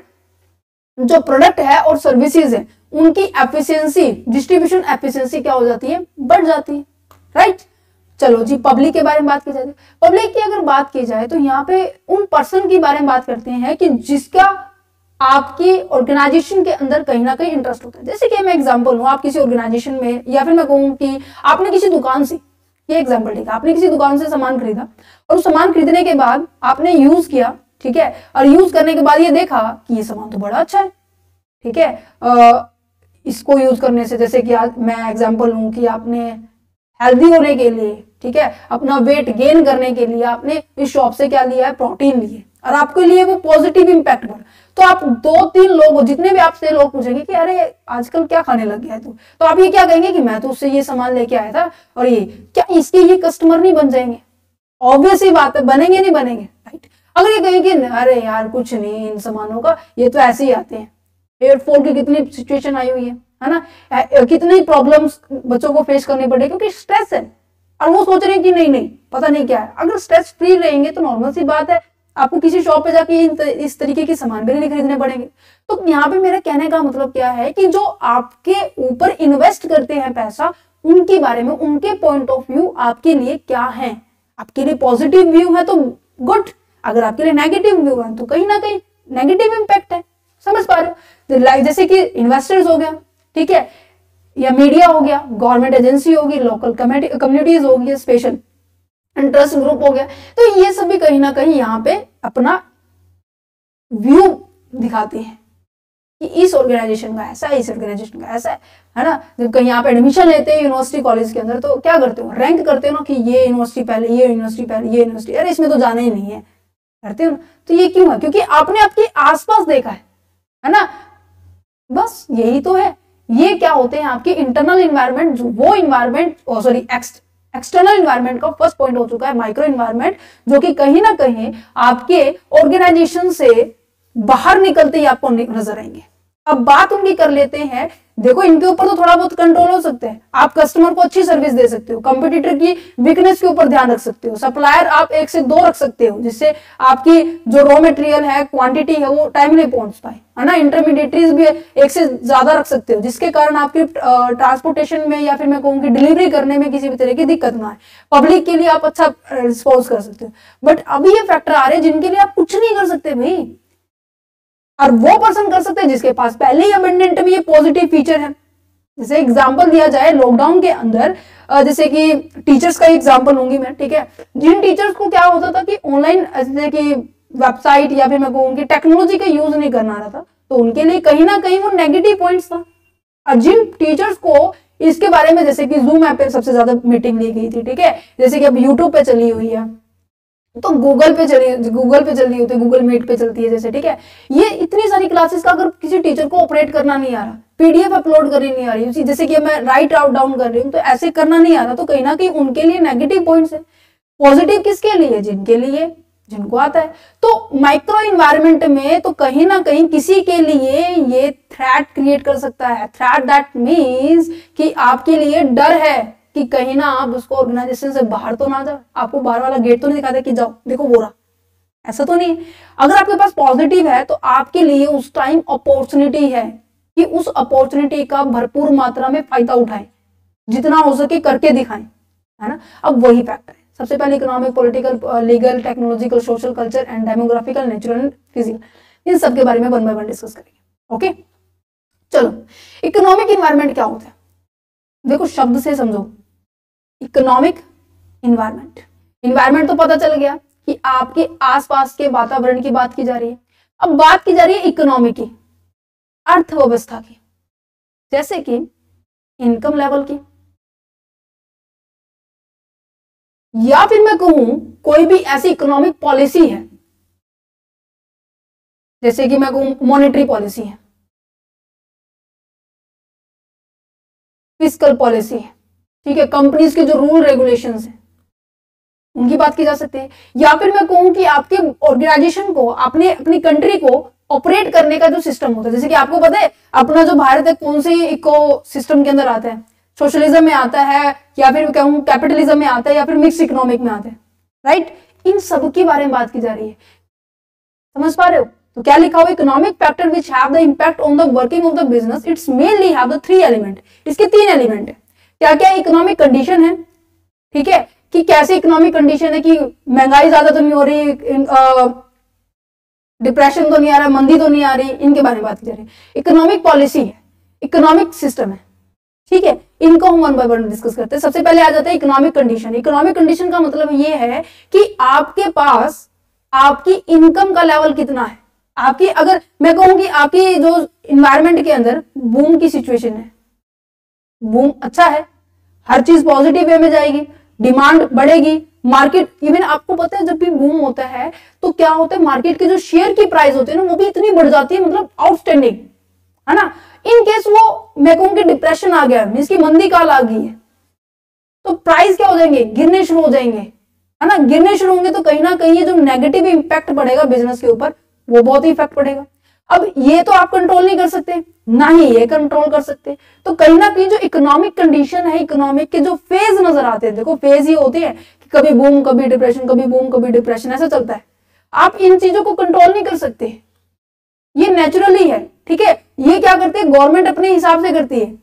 जो प्रोडक्ट है और सर्विसेज है उनकी एफिशिएंसी, डिस्ट्रीब्यूशन एफिशिएंसी क्या हो जाती है? बढ़ जाती है, राइट। चलो जी, पब्लिक के बारे में बात की जाए। पब्लिक की अगर बात की जाए तो यहाँ पे उन पर्सन के बारे में बात करते हैं कि जिसका आपकी ऑर्गेनाइजेशन के अंदर कहीं ना कहीं इंटरेस्ट होता है। जैसे कि मैं एग्जांपल हूं, आप किसी ऑर्गेनाइजेशन में, या फिर मैं कहूं कि आपने किसी दुकान से, ये एग्जांपल ठीक है, आपने किसी दुकान से सामान खरीदा और उस सामान खरीदने के बाद आपने यूज किया, ठीक है, और यूज करने के बाद ये देखा कि ये सामान तो बड़ा अच्छा है, ठीक है। आ, इसको यूज करने से, जैसे कि आज मैं एग्जाम्पल लूं कि आपने हेल्दी होने के लिए, ठीक है, अपना वेट गेन करने के लिए आपने इस शॉप से क्या लिया है? प्रोटीन लिए, और आपके लिए वो पॉजिटिव इंपैक्ट बना। तो आप दो तीन लोग, जितने भी आपसे लोग पूछेंगे कि अरे आजकल क्या खाने लग गया है तू, तो आप ये क्या कहेंगे कि मैं तो उससे ये सामान लेके आया था, और ये क्या इसके ये कस्टमर नहीं बन जाएंगे? ऑब्वियस ही बात है, बनेंगे नहीं बनेंगे, राइट। अगर ये कहेंगे अरे यार कुछ नहीं इन सामानों का, ये तो ऐसे ही आते हैं, एयरफॉल की कितनी सिचुएशन आई हुई है है ना, कितनी प्रॉब्लम्स बच्चों को फेस करनी पड़े क्योंकि स्ट्रेस है, और वो सोच रहे हैं कि नहीं नहीं पता नहीं क्या है। अगर स्ट्रेस फ्री रहेंगे तो नॉर्मल सी बात है, आपको किसी शॉप पे जाके इस तरीके के सामान भी नहीं खरीदने पड़ेंगे। तो यहाँ पे मेरा कहने का मतलब क्या है कि जो आपके ऊपर इन्वेस्ट करते हैं पैसा, उनके बारे में, उनके पॉइंट ऑफ व्यू आपके लिए क्या है। आपके लिए पॉजिटिव व्यू है तो गुड, अगर आपके लिए नेगेटिव व्यू है तो कहीं ना कहीं नेगेटिव इंपैक्ट है। समझ पा रहे हो? तो जैसे कि इन्वेस्टर्स हो गया, ठीक है, या मीडिया हो गया, गवर्नमेंट एजेंसी होगी, लोकल कम्युनिटीज होगी, स्पेशल इंटरेस्ट ग्रुप हो गया, तो ये सभी कहीं ना कहीं यहाँ पे अपना व्यू दिखाते हैं कि इस ऑर्गेनाइजेशन का ऐसा है, इस ऑर्गेनाइजेशन का ऐसा है, है ना। जब कहीं आप एडमिशन लेते हैं यूनिवर्सिटी कॉलेज के अंदर तो क्या करते हो? रैंक करते हो ना कि ये यूनिवर्सिटी पहले, ये यूनिवर्सिटी पहले, ये यूनिवर्सिटी, अरे इसमें तो जाना ही नहीं है, करते हो ना। तो ये क्यों है? क्योंकि आपने आपके आसपास देखा है, है ना। बस यही तो है। ये क्या होते हैं? आपके इंटरनल इन्वायरमेंट, वो इन्वायरमेंट, सॉरी एक्सटर्नल इन्वायरमेंट का फर्स्ट पॉइंट हो चुका है माइक्रो इन्वायरमेंट, जो कि कहीं ना कहीं आपके ऑर्गेनाइजेशन से बाहर निकलते ही आपको नजर आएंगे। अब बात उनकी कर लेते हैं। देखो इनके ऊपर तो थोड़ा बहुत कंट्रोल हो सकते हैं, आप कस्टमर को अच्छी सर्विस दे सकते हो, कंपटीटर की वीकनेस के ऊपर ध्यान रख सकते हो, सप्लायर आप एक से दो रख सकते हो जिससे आपकी जो रॉ मटेरियल है, क्वांटिटी है, वो टाइमली पहुंच पाए, है ना। इंटरमीडिएटरीज भी एक से ज्यादा रख सकते हो जिसके कारण आपकी ट्रांसपोर्टेशन में या फिर मैं कहूँगी डिलीवरी करने में किसी भी तरह की दिक्कत ना आए, पब्लिक के लिए आप अच्छा रिस्पॉन्स कर सकते हो। बट अभी ये फैक्टर आ रहे हैं जिनके लिए आप कुछ नहीं कर सकते भाई, और वो पर्सन कर सकते हैं जिसके पास पहले ही अबंडेंट में ये पॉजिटिव फीचर है। जैसे एग्जांपल दिया जाए लॉकडाउन के अंदर, जैसे कि टीचर्स का एग्जांपल लूंगी मैं, ठीक है। जिन टीचर्स को क्या होता था कि ऑनलाइन जैसे कि वेबसाइट या फिर मैं कहूँगी टेक्नोलॉजी का यूज नहीं करना रहा था, तो उनके लिए कहीं ना कहीं वो नेगेटिव पॉइंट्स था। और जिन टीचर्स को इसके बारे में जैसे कि जूम ऐप पे सबसे ज्यादा मीटिंग ली गई थी, ठीक है, जैसे कि अब यूट्यूब पे चली हुई है, तो गूगल पे चली गूगल पे चल रही होती है, गूगल मीट पे चलती है जैसे, ठीक है। ये इतनी सारी क्लासेस का अगर किसी टीचर को ऑपरेट करना नहीं आ रहा, पीडीएफ अपलोड करनी नहीं आ रही, जैसे कि मैं राइट आउट डाउन कर रही हूँ, तो ऐसे करना नहीं आ रहा, तो कहीं ना कहीं उनके लिए नेगेटिव पॉइंट्स है। पॉजिटिव किसके लिए? जिनके लिए, जिनको आता है। तो माइक्रो इन्वायरमेंट में तो कहीं ना कहीं किसी के लिए ये थ्रेट क्रिएट कर सकता है। थ्रेट दैट मीन्स कि आपके लिए डर है कि कहीं ना आप उसको ऑर्गेनाइजेशन से बाहर तो ना जाओ, आपको बाहर वाला गेट तो नहीं दिखा दे कि जाओ देखो वो रहा, ऐसा तो नहीं है। अगर आपके पास पॉजिटिव है तो आपके लिए उस टाइम अपॉर्चुनिटी है कि उस अपॉर्चुनिटी का भरपूर मात्रा में फायदा उठाएं, जितना हो सके करके दिखाएं, है ना। अब वही फैक्टर है। सबसे पहले economic, political, legal, technological, social, culture and demographical, natural and physical, इन सब के बारे में वन बाय वन डिस्कस करेंगे। ओके, चलो इकोनॉमिक इन्वायरमेंट क्या होता है? देखो शब्द से समझो, इकोनॉमिक इन्वायरमेंट, इन्वायरमेंट तो पता चल गया कि आपके आसपास के वातावरण की बात की जा रही है। अब बात की जा रही है इकोनॉमी की, अर्थव्यवस्था की, जैसे कि इनकम लेवल की, या फिर मैं कहूं कोई भी ऐसी इकोनॉमिक पॉलिसी है, जैसे कि मैं कहूं मॉनेटरी पॉलिसी है, फिस्कल पॉलिसी है, ठीक है, कंपनीज के जो रूल रेगुलेशंस हैं उनकी बात की जा सकती है। या फिर मैं कहूं कि आपके ऑर्गेनाइजेशन को, अपने अपनी कंट्री को ऑपरेट करने का जो सिस्टम होता है, जैसे कि आपको पता है अपना जो भारत है कौन से इको सिस्टम के अंदर आता है, सोशलिज्म में आता है, या फिर कहूं कैपिटलिज्म में आता है, या फिर मिक्स इकोनॉमिक में आता है, राइट। इन सब के बारे में बात की जा रही है, समझ पा रहे हो? तो क्या लिखा हुआ, economic factor which have the impact on the working of the business, its mainly have the three element. इसके तीन एलिमेंट है। क्या क्या? इकोनॉमिक कंडीशन है, ठीक है, कि कैसे इकोनॉमिक कंडीशन है, कि महंगाई ज्यादा तो नहीं हो रही, डिप्रेशन तो नहीं आ रहा, मंदी तो नहीं आ रही, इनके बारे में बात की जा रही है। इकोनॉमिक पॉलिसी है, इकोनॉमिक सिस्टम है, ठीक है, इनको हम वन बाय वन डिस्कस करते हैं। सबसे पहले आ जाता है इकोनॉमिक कंडीशन। इकोनॉमिक कंडीशन का मतलब ये है कि आपके पास आपकी इनकम का लेवल कितना है। आपकी, अगर मैं कहूं कि आपकी जो इन्वायरमेंट के अंदर बूम की सिचुएशन है, बूम अच्छा है, हर चीज पॉजिटिव वे में जाएगी, डिमांड बढ़ेगी, मार्केट, इवन आपको पता है जब भी बूम होता है तो क्या होता है, मार्केट के जो शेयर की प्राइस होती है ना वो भी इतनी बढ़ जाती है, मतलब आउटस्टैंडिंग, है ना। इन केस वो मैं कहूं कि डिप्रेशन आ गया, मींस की मंदी काल आ गई है, तो प्राइस क्या हो जाएंगे, गिरने शुरू हो जाएंगे, है ना। गिरने शुरू होंगे तो कहीं ना कहीं ये जो नेगेटिव इंपैक्ट पड़ेगा बिजनेस के ऊपर, वो बहुत ही इफेक्ट पड़ेगा। अब ये तो आप कंट्रोल नहीं कर सकते, ना ही ये कंट्रोल कर सकते, तो कहीं ना कहीं जो इकोनॉमिक कंडीशन है, इकोनॉमिक के जो फेज नजर आते हैं, देखो फेज ये होती है कि कभी बूम कभी डिप्रेशन, कभी बूम कभी डिप्रेशन, ऐसा चलता है। आप इन चीजों को कंट्रोल नहीं कर सकते, ये नेचुरली है, ठीक है। ये क्या करते हैं, गवर्नमेंट अपने हिसाब से करती है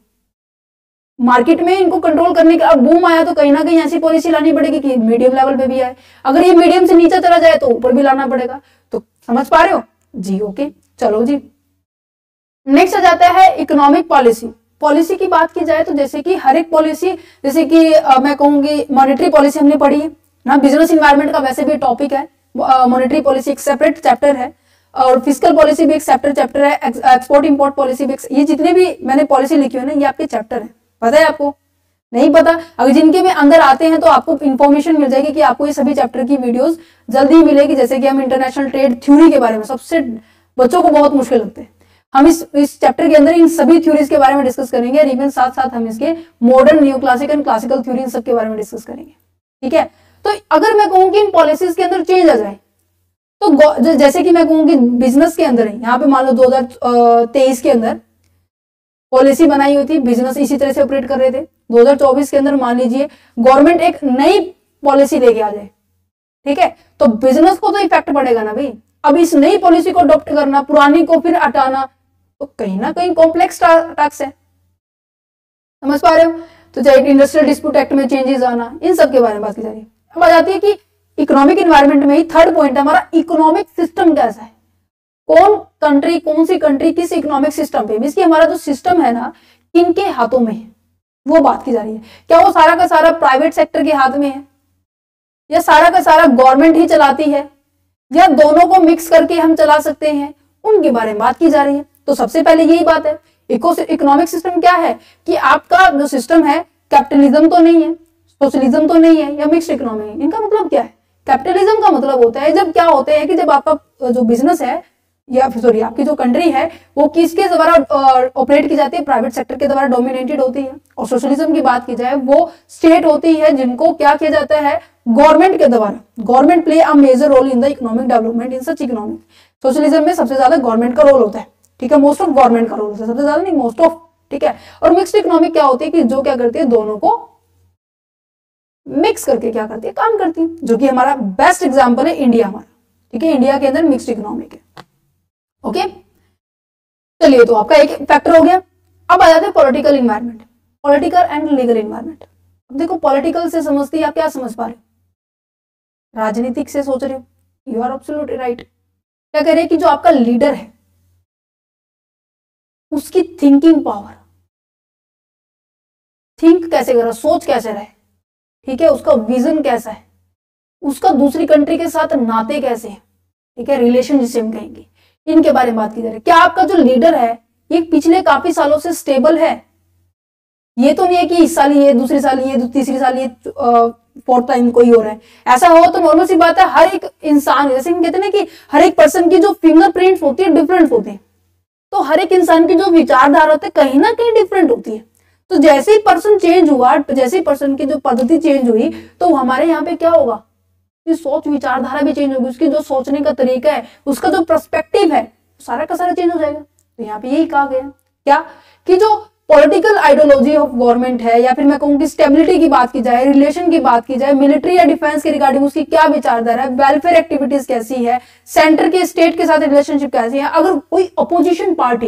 मार्केट में इनको कंट्रोल करने का। अब बूम आया तो कहीं ना कहीं ऐसी पॉलिसी लानी पड़ेगी कि मीडियम लेवल पे भी आए, अगर ये मीडियम से नीचे चला जाए तो ऊपर भी लाना पड़ेगा। तो समझ पा रहे हो जी? ओके, चलो जी, नेक्स्ट आ जाता है इकोनॉमिक पॉलिसी। पॉलिसी की बात की जाए तो जैसे कि हर एक पॉलिसी, जैसे कि आ, मैं कहूंगी मॉनेटरी पॉलिसी हमने पढ़ी है ना, बिजनेस इन्वायरमेंट का वैसे भी टॉपिक है, मॉनेटरी पॉलिसी एक सेपरेट चैप्टर है, और फिस्कल पॉलिसी भी एक सेपरेट चैप्टर है, एक्सपोर्ट इंपोर्ट पॉलिसी भी, ये जितने भी मैंने पॉलिसी लिखी है ना ये आपके चैप्टर है। पता है आपको? नहीं पता? अगर जिनके में अंदर आते हैं तो आपको इन्फॉर्मेशन मिल जाएगी कि आपको ये सभी चैप्टर की वीडियोस जल्दी ही मिलेगी। जैसे कि हम इंटरनेशनल ट्रेड थ्योरी के बारे में, सबसे बच्चों को बहुत मुश्किल लगते हैं, हम इस इस चैप्टर के अंदर इन सभी थ्योरीज के बारे में डिस्कस करेंगे, और इवन साथ साथ हम इसके modern, new classical and classical theory इन सब के बारे में डिस्कस करेंगे, ठीक है। तो अगर मैं कहूँ कि इन पॉलिसीज के अंदर चेंज आ जाए, तो जैसे कि मैं कहूँ कि बिजनेस के अंदर है, यहाँ पे मान लो दो हजार तेईस के अंदर पॉलिसी बनाई हुई थी, बिजनेस इसी तरह से ऑपरेट कर रहे थे। दो हजार चौबीस के अंदर मान लीजिए गवर्नमेंट एक नई पॉलिसी लेके आ जाए, ठीक है, तो बिजनेस को तो इफेक्ट पड़ेगा ना भाई। अब इस नई पॉलिसी को अडॉप्ट करना, पुरानी को फिर हटाना, तो कहीं ना कहीं कॉम्प्लेक्स टास्क है, समझ पा रहे हो? तो चाहे इंडस्ट्रियल डिस्प्यूट एक्ट में चेंजेस आना, इन सब के बारे में बात की जा रही है। अब आ जाती है कि इकोनॉमिक एनवायरनमेंट में ही थर्ड पॉइंट है हमारा, इकोनॉमिक सिस्टम कैसा है, कौन कंट्री, कौन सी कंट्री किस इकोनॉमिक सिस्टम पे, मींस कि हमारा जो सिस्टम है ना किनके हाथों में है, वो बात की जा रही है। क्या वो सारा का सारा प्राइवेट सेक्टर के हाथ में है, या सारा का सारा गवर्नमेंट ही चलाती है, या दोनों को मिक्स करके हम चला सकते हैं, उनके बारे में बात की जा रही है। तो सबसे पहले यही बात है, इकोनॉमिक सिस्टम क्या है कि आपका जो सिस्टम है कैपिटलिज्म तो नहीं है, सोशलिज्म तो नहीं है, या मिक्स्ड इकोनॉमी है। इनका मतलब क्या है? कैपिटलिज्म का मतलब होता है जब क्या होते हैं कि जब आपका जो बिजनेस है या सॉरी आपकी जो कंट्री है वो किसके द्वारा ऑपरेट की जाती है? प्राइवेट सेक्टर के द्वारा डोमिनेटेड होती है। और सोशलिज्म की बात की जाए वो स्टेट होती है जिनको क्या किया जाता है? गवर्नमेंट के द्वारा। Government play a major role in the economic development in such economic. Socialism में सबसे ज्यादा गवर्नमेंट का रोल होता है, ठीक है, मोस्ट ऑफ गवर्नमेंट का रोल होता है, सबसे ज्यादा नहीं, मोस्ट ऑफ, ठीक है। और मिक्स्ड इकोनॉमिक क्या होती है कि जो क्या करती है, दोनों को मिक्स करके क्या करती है? काम करती है, जो कि हमारा बेस्ट एग्जांपल है इंडिया हमारा, ठीक है। इंडिया के अंदर मिक्स्ड इकोनॉमिक है, ओके। चलिए, तो आपका एक फैक्टर हो गया। अब आ जाते हैं political environment, political and legal environment. अब देखो, पॉलिटिकल से समझती है आप क्या समझ पा रहे हो? राजनीतिक से सोच रहे हो? You are absolutely right. क्या कह रहे हैं कि जो आपका लीडर है उसकी थिंकिंग पावर, थिंक कैसे कर रहा है, सोच कैसे रहे, ठीक है, उसका विजन कैसा है, उसका दूसरी कंट्री के साथ नाते कैसे हैं, ठीक है, रिलेशन जिसे हम कहेंगे, इनके बारे में बात की जा रही है। क्या आपका जो लीडर है ये पिछले काफी सालों से स्टेबल है? ये तो नहीं है कि इस साल ये, दूसरी साल ये, तीसरी साल ये, फोर्थ टाइम कोई हो रहा है। ऐसा हो तो नॉर्मल सी बात है, हर एक इंसान, जैसे हम कहते हैं ना कि हर एक पर्सन की जो फिंगरप्रिंट्स होती है डिफरेंट होते हैं, तो हर एक इंसान की जो विचारधारा होती है कहीं ना कहीं डिफरेंट होती है। तो जैसे ही पर्सन चेंज हुआ, जैसे ही पर्सन की जो पद्धति चेंज हुई, तो हमारे यहाँ पे क्या होगा कि सोच विचारधारा भी चेंज होगी, उसकी जो सोचने का तरीका है, उसका जो पर्सपेक्टिव है, सारा का सारा चेंज हो जाएगा। तो यहाँ पे यही कहा गया क्या कि जो पॉलिटिकल आइडियोलॉजी ऑफ गवर्नमेंट है, या फिर मैं कहूँ कि स्टेबिलिटी की बात की जाए, रिलेशन की बात की जाए, मिलिट्री या डिफेंस के रिगार्डिंग उसकी क्या विचारधारा है, वेलफेयर एक्टिविटीज कैसी है, सेंटर के स्टेट के साथ रिलेशनशिप कैसी है, अगर कोई अपोजिशन पार्टी,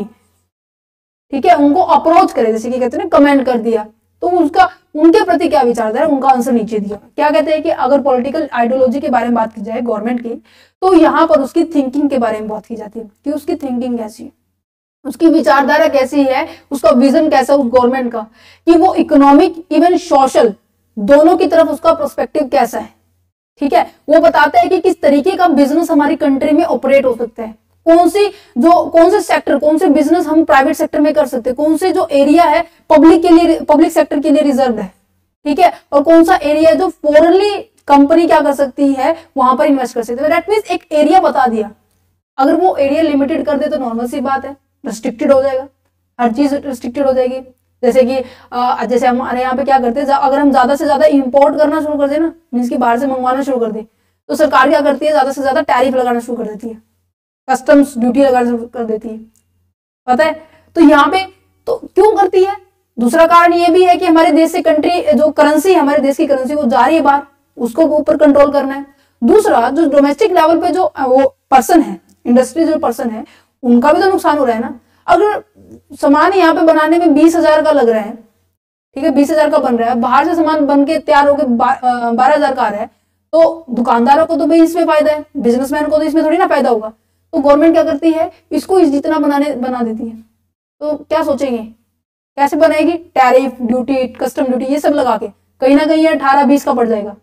ठीक है, उनको अप्रोच करे, जैसे कि कहते हैं ना कमेंट कर दिया, तो उसका उनके प्रति क्या विचारधारा है, उनका आंसर नीचे दिया। क्या कहते हैं कि अगर पॉलिटिकल आइडियोलॉजी के बारे में बात की जाए गवर्नमेंट की, तो यहाँ पर उसकी थिंकिंग के बारे में बात की जाती है कि उसकी थिंकिंग कैसी है, उसकी विचारधारा कैसी है, उसका विजन कैसा उस गवर्नमेंट का, कि वो इकोनॉमिक इवन सोशल दोनों की तरफ उसका पर्सपेक्टिव कैसा है, ठीक है। वो बताते हैं कि किस तरीके का बिजनेस हमारी कंट्री में ऑपरेट हो सकता है, कौन सी जो कौन से सेक्टर, कौन से बिजनेस हम प्राइवेट सेक्टर में कर सकते हैं, कौन से जो एरिया है पब्लिक के लिए, पब्लिक सेक्टर के लिए रिजर्व है, ठीक है, और कौन सा एरिया है जो फॉरेनली कंपनी क्या कर सकती है, वहां पर इन्वेस्ट कर सकती है। दैट मींस एक एरिया बता दिया। अगर वो एरिया लिमिटेड कर दे तो नॉर्मल सी बात है, रिस्ट्रिक्टेड हो जाएगा, हर चीज रिस्ट्रिक्टेड हो जाएगी। जैसे कि आ, जैसे हमारे यहाँ पे क्या करते हैं, अगर हम ज्यादा से ज्यादा इंपोर्ट करना शुरू कर दें ना, मीन्स की बाहर से मंगवाना शुरू कर दे, तो सरकार क्या करती है, ज्यादा से ज्यादा टैरिफ लगाना शुरू कर देती है, कस्टम्स ड्यूटी लगाना शुरू कर देती है, पता है। तो यहाँ पे तो क्यों करती है? दूसरा कारण ये भी है कि हमारे देश से कंट्री जो करेंसी है, हमारे देश की करेंसी वो जा रही है बाहर, उसको ऊपर कंट्रोल करना है। दूसरा, जो डोमेस्टिक लेवल पे जो वो पर्सन है, इंडस्ट्री जो पर्सन है, उनका भी तो नुकसान हो रहा है ना। अगर सामान यहाँ पे बनाने में बीस हजार का लग रहा है, ठीक है, बीस हजार का बन रहा है, बाहर से सामान बन के तैयार होकर बारह हजार का आ रहा है, तो दुकानदारों को तो भाई इसमें फायदा है, बिजनेसमैन को तो इसमें थोड़ी ना फायदा होगा। तो गवर्नमेंट क्या करती है, इसको इस जितना बनाने बना देती है। तो क्या सोचेंगे, कैसे बनाएगी? टैरिफ, ड्यूटी, कस्टम ड्यूटी, ये सब लगा के कहीं ना कहीं अठारह बीस का पड़ जाएगा।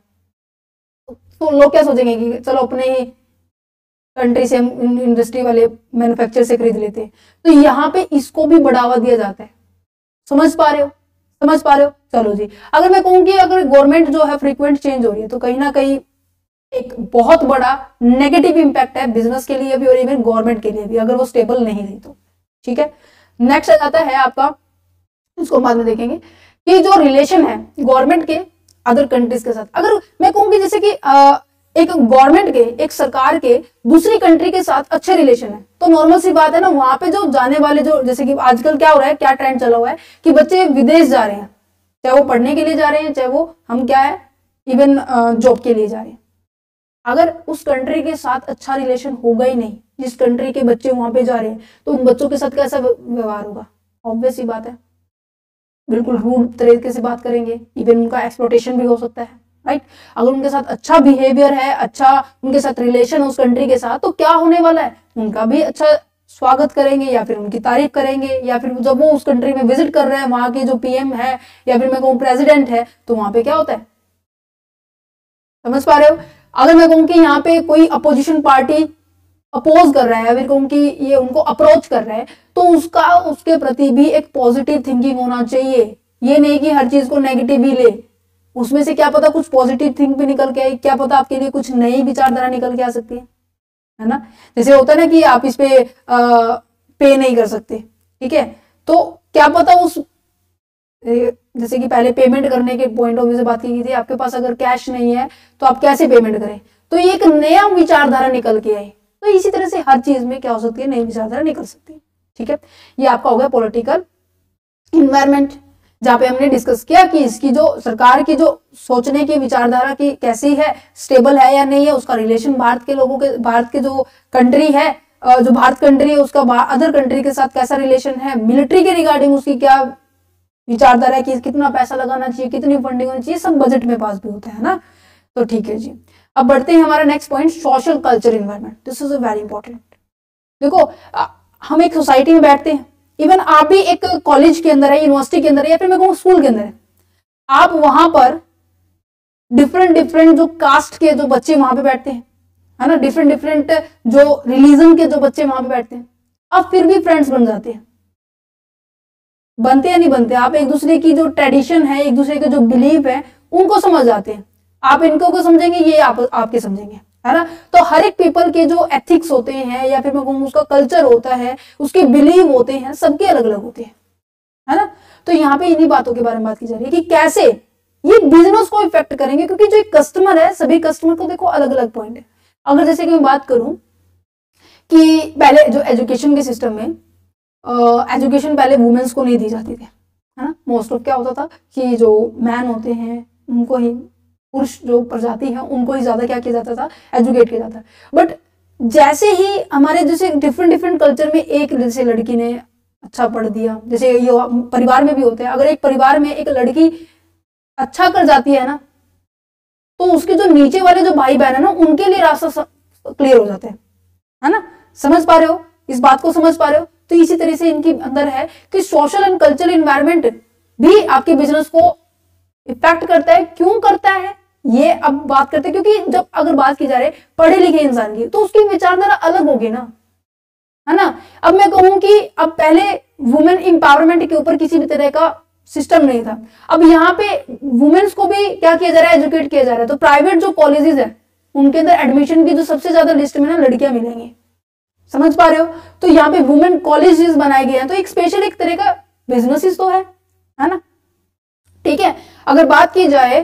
तो लोग क्या सोचेंगे कि चलो अपने ही कंट्री से हम इंडस्ट्री वाले मैन्युफैक्चर से खरीद लेते हैं। तो यहाँ पे इसको भी बढ़ावा दिया जाता है। समझ पा रहे हो? समझ पा रहे हो? चलो जी, अगर मैं कहूँ कि अगर गवर्नमेंट जो है फ्रीक्वेंट चेंज हो रही है, तो कहीं ना कहीं एक बहुत बड़ा नेगेटिव इंपैक्ट है बिजनेस के लिए भी और इवन गवर्नमेंट के लिए भी, अगर वो स्टेबल नहीं रही तो, ठीक है। नेक्स्ट आ जाता है आपका, इसको बाद में देखेंगे, कि जो रिलेशन है गवर्नमेंट के अदर कंट्रीज के साथ। अगर मैं कहूँ कि जैसे कि आ, एक गवर्नमेंट के, एक सरकार के दूसरी कंट्री के साथ अच्छे रिलेशन है, तो नॉर्मल सी बात है ना, वहां पे जो जाने वाले जो, जैसे कि आजकल क्या हो रहा है, क्या ट्रेंड चला हुआ है कि बच्चे विदेश जा रहे हैं, चाहे वो पढ़ने के लिए जा रहे हैं, चाहे वो हम क्या है इवन जॉब के लिए जा रहे हैं। अगर उस कंट्री के साथ अच्छा रिलेशन होगा ही नहीं, जिस कंट्री के बच्चे वहां पे जा रहे हैं, तो उन बच्चों के साथ कैसा व्यवहार होगा? ऑब्वियस सी बात है, बिल्कुल रूड तरीके से बात करेंगे, इवन उनका एक्सप्लॉयटेशन भी हो सकता है, राइट। अगर उनके साथ अच्छा बिहेवियर है, अच्छा उनके साथ रिलेशन उस कंट्री के साथ, तो क्या होने वाला है, उनका भी अच्छा स्वागत करेंगे, या फिर उनकी तारीफ करेंगे, या फिर जब वो उस कंट्री में विजिट कर रहे हैं, वहां के जो पीएम है या फिर मैं कहूँ प्रेसिडेंट है, तो वहां पे क्या होता है, समझ पा रहे हो? अगर मैं कहूँ कि यहाँ पे कोई अपोजिशन पार्टी अपोज कर रहा है, फिर उनकी ये उनको अप्रोच कर रहा है, तो उसका उसके प्रति भी एक पॉजिटिव थिंकिंग होना चाहिए। ये नहीं कि हर चीज को नेगेटिव ही ले, उसमें से क्या पता कुछ पॉजिटिव थिंक भी निकल के आए, क्या पता आपके लिए कुछ नई विचारधारा निकल के आ सकती है, है ना। जैसे होता है ना कि आप इस पे आ, पे नहीं कर सकते, ठीक है, तो क्या पता उस जैसे कि पहले पेमेंट करने के पॉइंट ऑफ व्यू से बात की गई थी, आपके पास अगर कैश नहीं है तो आप कैसे पेमेंट करें, तो ये एक नया विचारधारा निकल के आए। तो इसी तरह से हर चीज में क्या हो सकती है, नई विचारधारा निकल सकती है, ठीक है। ये आपका हो गया पॉलिटिकल इन्वायरमेंट, जहां पे हमने डिस्कस किया कि इसकी जो सरकार की जो सोचने की विचारधारा की कैसी है, स्टेबल है या नहीं है, उसका रिलेशन भारत के लोगों के, भारत के जो कंट्री है, जो भारत कंट्री है उसका अदर कंट्री के साथ कैसा रिलेशन है, मिलिट्री के रिगार्डिंग उसकी क्या विचारधारा है कि कितना पैसा लगाना चाहिए, कितनी फंडिंग होनी चाहिए, सब बजट में पास भी होता है ना। तो ठीक है जी, अब बढ़ते हैं हमारा next point, social culture environment. This is a very important. देखो हम एक सोसाइटी में बैठते हैं, इवन आप भी एक कॉलेज के अंदर है, यूनिवर्सिटी के अंदर है, या फिर मैं कहूँ स्कूल के अंदर है, आप वहां पर डिफरेंट डिफरेंट जो कास्ट के जो बच्चे वहां पे बैठते हैं, है ना, डिफरेंट डिफरेंट जो रिलीजन के जो बच्चे वहां पे बैठते हैं, अब फिर भी फ्रेंड्स बन जाते हैं, बनते या नहीं बनते, आप एक दूसरे की जो ट्रेडिशन है, एक दूसरे के जो बिलीव है उनको समझ जाते हैं, आप इनको को समझेंगे, ये आप आपके समझेंगे, है ना। तो हर एक पीपल के जो एथिक्स होते हैं या फिर मैं कहूँ उसका कल्चर होता है, उसके बिलीव होते हैं, सबके अलग अलग होते हैं, है ना। तो यहाँ पे इन्हीं बातों के बारे में बात की जा रही है कि कैसे ये बिजनेस को इफेक्ट करेंगे, क्योंकि जो एक कस्टमर है, सभी कस्टमर को देखो अलग अलग पॉइंट है। अगर जैसे कि मैं बात करूं कि पहले जो एजुकेशन के सिस्टम में एजुकेशन uh, पहले वुमेन्स को नहीं दी जाती थी, है ना। मोस्ट ऑफ क्या होता था कि जो मैन होते हैं उनको ही, पुरुष जो प्रजाति है उनको ही ज्यादा क्या किया जाता था, एजुकेट किया जाता। बट जैसे ही हमारे जैसे डिफरेंट डिफरेंट कल्चर में एक जैसे लड़की ने अच्छा पढ़ दिया, जैसे ये परिवार में भी होते हैं, अगर एक परिवार में एक लड़की अच्छा कर जाती है ना, तो उसके जो नीचे वाले जो भाई बहन है ना, उनके लिए रास्ता क्लियर हो जाता है, है ना। समझ पा रहे हो, इस बात को समझ पा रहे हो। तो इसी तरह से इनके अंदर है कि सोशल एंड कल्चरल एनवायरनमेंट भी आपके बिजनेस को इफेक्ट करता है। क्यों करता है ये अब बात करते हैं, क्योंकि जब अगर बात की जा रही है पढ़े लिखे इंसान की, तो उसकी विचारधारा अलग होगी ना, है ना। अब मैं कहूं कि अब पहले वुमेन एम्पावरमेंट के ऊपर किसी भी तरह का सिस्टम नहीं था, अब यहाँ पे वुमेन्स को भी क्या किया जा रहा है, एजुकेट किया जा रहा है। तो प्राइवेट जो कॉलेजेस है उनके अंदर एडमिशन की जो सबसे ज्यादा लिस्ट में ना लड़कियां मिलेंगी, समझ पा रहे हो। तो यहाँ पे वुमेन कॉलेजेस बनाए गए हैं, तो एक स्पेशल एक तरह का बिजनेस तो है, है ना, ठीक है। अगर बात की जाए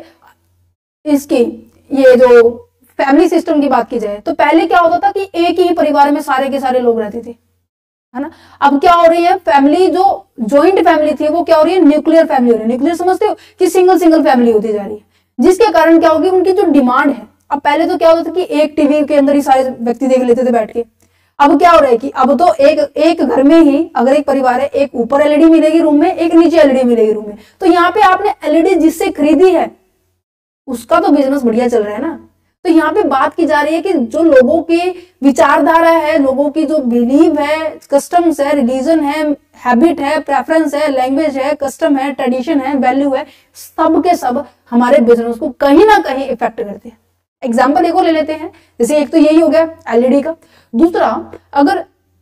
इसकी, ये जो फैमिली सिस्टम की बात की जाए, तो पहले क्या होता था कि एक ही परिवार में सारे के सारे लोग रहते थे, है ना। अब क्या हो रही है, फैमिली जो जॉइंट फैमिली थी वो क्या हो रही है, न्यूक्लियर फैमिली हो रही है। न्यूक्लियर समझते हो कि सिंगल सिंगल फैमिली होती जा रही है, जिसके कारण क्या होगी, उनकी जो डिमांड है। अब पहले तो क्या होता था कि एक टीवी के अंदर ही सारे व्यक्ति देख लेते थे बैठ के, अब क्या हो रहा है कि अब तो एक एक घर में ही अगर एक परिवार है, एक ऊपर एलईडी मिलेगी रूम में, एक नीचे एलईडी मिलेगी रूम में। तो यहाँ पे आपने एलईडी जिससे खरीदी है उसका तो बिजनेस बढ़िया चल रहा है ना। तो यहाँ पे बात की जा रही है कि जो लोगों की विचारधारा है, लोगों की जो बिलीव है, कस्टम्स है, रिलीजन है, हैबिट है, प्रेफरेंस है, लैंग्वेज है, कस्टम है, ट्रेडिशन है, वैल्यू है, सब के सब हमारे बिजनेस को कहीं ना कहीं इफेक्ट करते हैं। एग्जाम्पल एक और ले लेते हैं, जैसे एक तो यही हो गया एलईडी का। दूसरा, अगर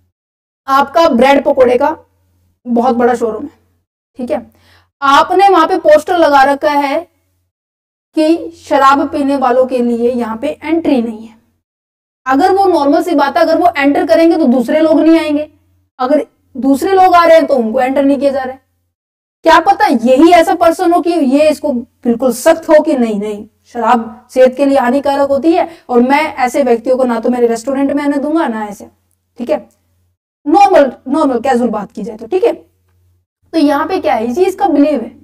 आपका ब्रेड पकोड़े का बहुत बड़ा शोरूम है, ठीक है, आपने वहां पे पोस्टर लगा रखा है कि शराब पीने वालों के लिए यहाँ पे एंट्री नहीं है। अगर वो नॉर्मल सी बात है, अगर वो एंटर करेंगे तो दूसरे लोग नहीं आएंगे, अगर दूसरे लोग आ रहे हैं तो उनको एंटर नहीं किया जा रहा है। क्या पता यही ऐसा पर्सन हो कि ये इसको बिल्कुल सख्त हो कि नहीं नहीं शराब सेहत के लिए हानिकारक होती है और मैं ऐसे व्यक्तियों को ना तो मेरे रेस्टोरेंट में आने दूंगा ना ऐसे, ठीक है, नॉर्मल नॉर्मल कैजुअल बात की जाए तो, ठीक है। तो यहाँ पे क्या है, इसी इसका बिलीव है,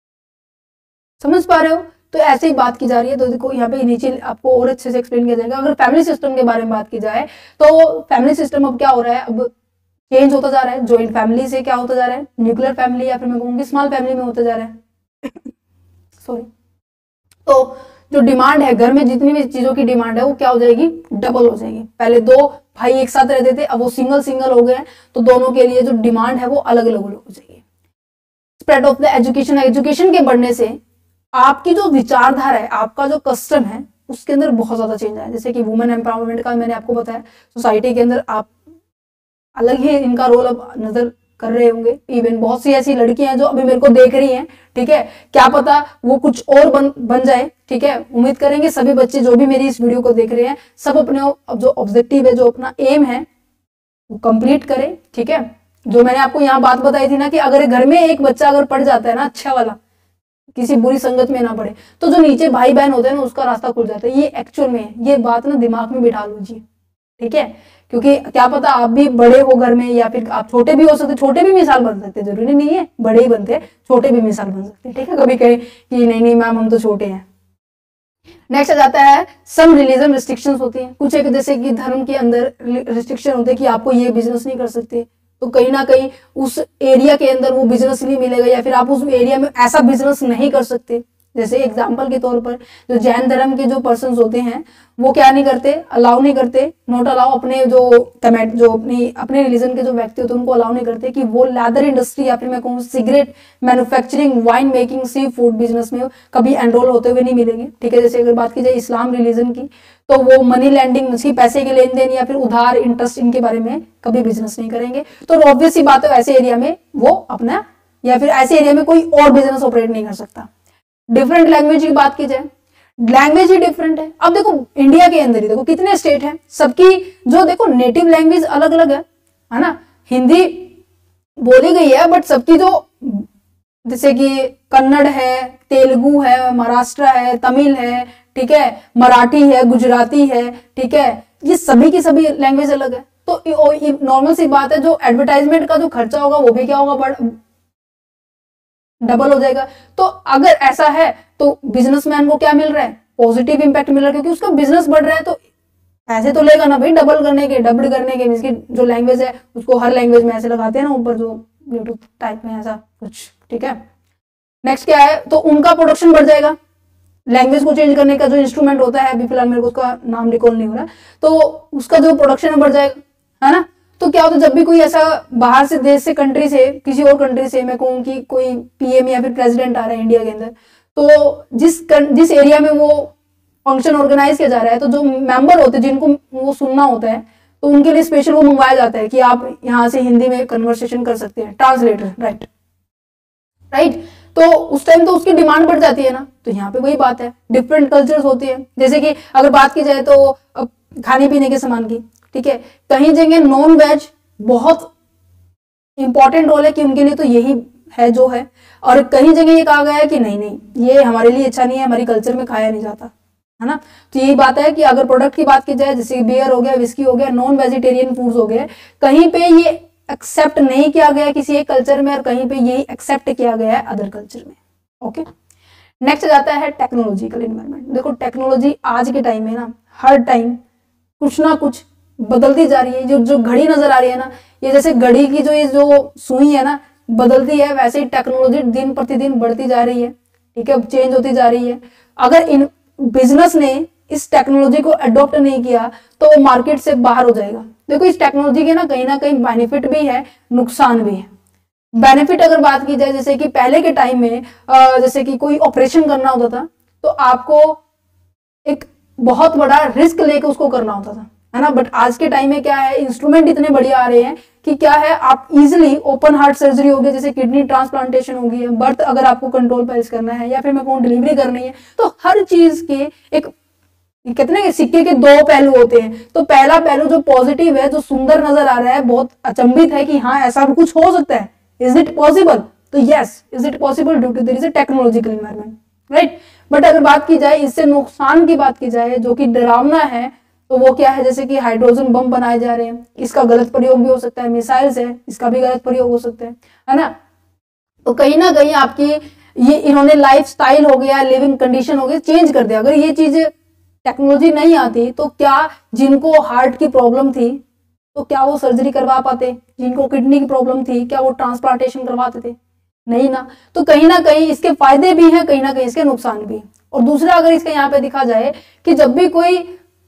समझ पा रहे हो। तो ऐसे ही बात की जा रही है। तो देखो यहाँ पे नीचे आपको और अच्छे से एक्सप्लेन किया जाएगा। अगर फैमिली सिस्टम के बारे में बात की जाए तो फैमिली सिस्टम अब क्या हो रहा है, अब चेंज होता जा रहा है। जॉइंट फैमिली से क्या होता जा रहा है, न्यूक्लियर फैमिली या फिर मैं कहूँगी स्मॉल फैमिली में होता जा रहा है सॉरी। तो जो डिमांड है घर में, जितनी भी चीजों की डिमांड है वो क्या हो जाएगी, डबल हो जाएगी। पहले दो भाई एक साथ रहते थे, अब वो सिंगल सिंगल हो गए हैं, तो दोनों के लिए जो डिमांड है वो अलग अलग हो जाएगी। Spread of the education, education के बढ़ने से आपकी जो विचारधारा है, आपका जो कस्टम है, उसके अंदर बहुत ज्यादा चेंज आया। जैसे कि वुमेन एम्पावरमेंट का मैंने आपको बताया, सोसाइटी के अंदर आप अलग ही इनका रोल अब नजर कर रहे होंगे। इवन बहुत सी ऐसी लड़कियां हैं जो अभी मेरे को देख रही हैं, ठीक है, क्या पता वो कुछ और बन बन जाए, ठीक है। उम्मीद करेंगे सभी बच्चे जो भी मेरी इस वीडियो को देख रहे हैं सब अपने जो ऑब्जेक्टिव है, जो अपना एम है वो कंप्लीट करें, ठीक है। जो मैंने आपको यहाँ बात बताई थी ना कि अगर घर में एक बच्चा अगर पढ़ जाता है ना अच्छा वाला, किसी बुरी संगत में ना पड़े, तो जो नीचे भाई बहन होते हैं ना उसका रास्ता खुल जाता है। ये एक्चुअल में है, ये बात ना दिमाग में बिठा लीजिए, ठीक है। क्योंकि क्या पता आप भी बड़े हो घर में, या फिर आप छोटे भी हो सकते, छोटे भी मिसाल बन सकते, जरूरी नहीं है बड़े ही बनते, छोटे भी मिसाल बन सकते, ठीक है। कभी कहे कि नहीं नहीं मैम हम तो छोटे हैं। नेक्स्ट आ जाता है सम रिलीजन रिस्ट्रिक्शंस होती हैं, कुछ एक जैसे कि धर्म के अंदर रिस्ट्रिक्शन होते हैं कि आपको ये बिजनेस नहीं कर सकते, तो कहीं ना कहीं उस एरिया के अंदर वो बिजनेस नहीं मिलेगा, या फिर आप उस एरिया में ऐसा बिजनेस नहीं कर सकते। जैसे एग्जाम्पल के तौर पर जो जैन धर्म के जो पर्सन होते हैं वो क्या नहीं करते, अलाउ नहीं करते, नॉट अलाउ, अपने जो कमेट जो अपनी अपने रिलीजन के जो व्यक्ति होते हैं उनको अलाउ नहीं करते कि वो लेदर इंडस्ट्री या फिर मैं कहूँ cigarette manufacturing, wine making, sea food business में कभी एनरोल होते हुए नहीं मिलेंगे, ठीक है। जैसे अगर बात की जाए इस्लाम रिलीजन की, तो वो मनी लैंडिंग, उसकी पैसे के लेन देन या फिर उधार इंटरेस्ट इनके बारे में कभी बिजनेस नहीं करेंगे। तो ऑब्वियस सी बात है ऐसे एरिया में वो अपना, या फिर ऐसे एरिया में कोई और बिजनेस ऑपरेट नहीं कर सकता। डिफरेंट लैंग्वेज की बात की जाए, लैंग्वेज ही डिफरेंट है। अब देखो इंडिया के अंदर ही देखो कितने स्टेट हैं, सबकी जो देखो नेटिव लैंग्वेज अलग अलग है, है ना। हिंदी बोली गई है बट सबकी जो, जैसे कि कन्नड़ है, तेलुगु है, महाराष्ट्र है, तमिल है, ठीक है, मराठी है, गुजराती है, ठीक है, ये सभी की सभी लैंग्वेज अलग है। तो नॉर्मल सी बात है जो एडवर्टाइजमेंट का जो खर्चा होगा वो भी क्या होगा, डबल हो जाएगा। तो अगर ऐसा है तो बिजनेसमैन को क्या मिल रहा है, पॉजिटिव इंपैक्ट मिल रहा है, क्योंकि उसका बिजनेस बढ़ रहा है तो पैसे तो लेगा ना भाई डबल करने के, डबल करने के। इसकी जो लैंग्वेज है उसको हर लैंग्वेज में ऐसे लगाते हैं ना ऊपर जो ब्लूटूथ टाइप में ऐसा कुछ, ठीक है। नेक्स्ट क्या है, तो उनका प्रोडक्शन बढ़ जाएगा, लैंग्वेज को चेंज करने का जो इंस्ट्रूमेंट होता है, अभी फिलहाल मेरे को उसका नाम रिकॉल नहीं हो रहा, तो उसका जो प्रोडक्शन बढ़ जाएगा, है ना। तो क्या होता है जब भी कोई ऐसा बाहर से देश से, कंट्री से, किसी और कंट्री से, मैं कहूँ कि कोई पीएम या फिर प्रेसिडेंट आ रहा है इंडिया के अंदर, तो जिस जिस एरिया में वो फंक्शन ऑर्गेनाइज किया जा रहा है, तो जो मेंबर होते हैं जिनको वो सुनना होता है, तो उनके लिए स्पेशल वो मंगवाया जाता है कि आप यहाँ से हिंदी में कन्वर्सेशन कर सकते हैं, ट्रांसलेटर, राइट राइट। तो उस टाइम तो उसकी डिमांड बढ़ जाती है ना। तो यहाँ पे वही बात है, डिफरेंट कल्चर्स होती है। जैसे कि अगर बात की जाए तो खाने पीने के सामान की, ठीक है, कहीं जगह नॉन वेज बहुत इंपॉर्टेंट रोल है कि उनके लिए तो यही है जो है, और कहीं जगह ये कहा गया है कि नहीं नहीं ये हमारे लिए अच्छा नहीं है, हमारी कल्चर में खाया नहीं जाता, है ना। तो यही बात है कि अगर प्रोडक्ट की बात की जाए, जैसे बियर हो गया, विस्की हो गया, नॉन वेजिटेरियन फूड्स हो गए, कहीं पे ये एक्सेप्ट नहीं किया गया किसी एक कल्चर में, और कहीं पे यही एक्सेप्ट किया गया है अदर कल्चर में। ओके, नेक्स्ट जाता है टेक्नोलॉजिकल एनवायरनमेंट। देखो टेक्नोलॉजी आज के टाइम में ना हर टाइम कुछ ना कुछ बदलती जा रही है। जो जो घड़ी नजर आ रही है ना, ये जैसे घड़ी की जो ये जो सुई है ना बदलती है, वैसे ही टेक्नोलॉजी दिन प्रतिदिन बढ़ती जा रही है, ठीक है, चेंज होती जा रही है। अगर इन बिजनेस ने इस टेक्नोलॉजी को अडॉप्ट नहीं किया तो वो मार्केट से बाहर हो जाएगा। देखो इस टेक्नोलॉजी के ना कहीं ना कहीं बेनिफिट भी है, नुकसान भी है। बेनिफिट अगर बात की जाए, जैसे कि पहले के टाइम में जैसे कि कोई ऑपरेशन करना होता था तो आपको एक बहुत बड़ा रिस्क लेके उसको करना होता था, है ना। बट आज के टाइम में क्या है, इंस्ट्रूमेंट इतने बढ़िया आ रहे हैं कि क्या है, आप इजीली ओपन हार्ट सर्जरी हो गई, जैसे किडनी ट्रांसप्लांटेशन हो गई है, बर्थ अगर आपको कंट्रोल पैलेस करना है, या फिर मैं कहूँ डिलीवरी करनी है, तो हर चीज के एक कहते हैं सिक्के के दो पहलू होते हैं। तो पहला पहलू जो पॉजिटिव है, जो सुंदर नजर आ रहा है, बहुत अचंभित है कि हाँ ऐसा कुछ हो सकता है, इज इट पॉसिबल, तो yes is it possible due to there is a technological environment, right. But अगर बात की जाए इससे नुकसान की बात की जाए जो कि डरावना है, तो वो क्या है, जैसे कि हाइड्रोजन बम बनाए जा रहे हैं, इसका गलत प्रयोग भी हो सकता है, मिसाइल्स है इसका भी गलत प्रयोग हो सकता है, है ना। तो कहीं ना कहीं आपकी ये इन्होंने लाइफ स्टाइल हो गया, लिविंग कंडीशन हो गया, चेंज कर दिया। अगर ये चीज टेक्नोलॉजी नहीं आती तो क्या जिनको हार्ट की प्रॉब्लम थी तो क्या वो सर्जरी करवा पाते, जिनको किडनी की प्रॉब्लम थी क्या वो ट्रांसप्लांटेशन करवाते थे, नहीं ना। तो कहीं ना कहीं इसके फायदे भी हैं, कहीं ना कहीं इसके नुकसान भी हैं। और दूसरा अगर इसका यहाँ पे दिखा जाए कि जब भी कोई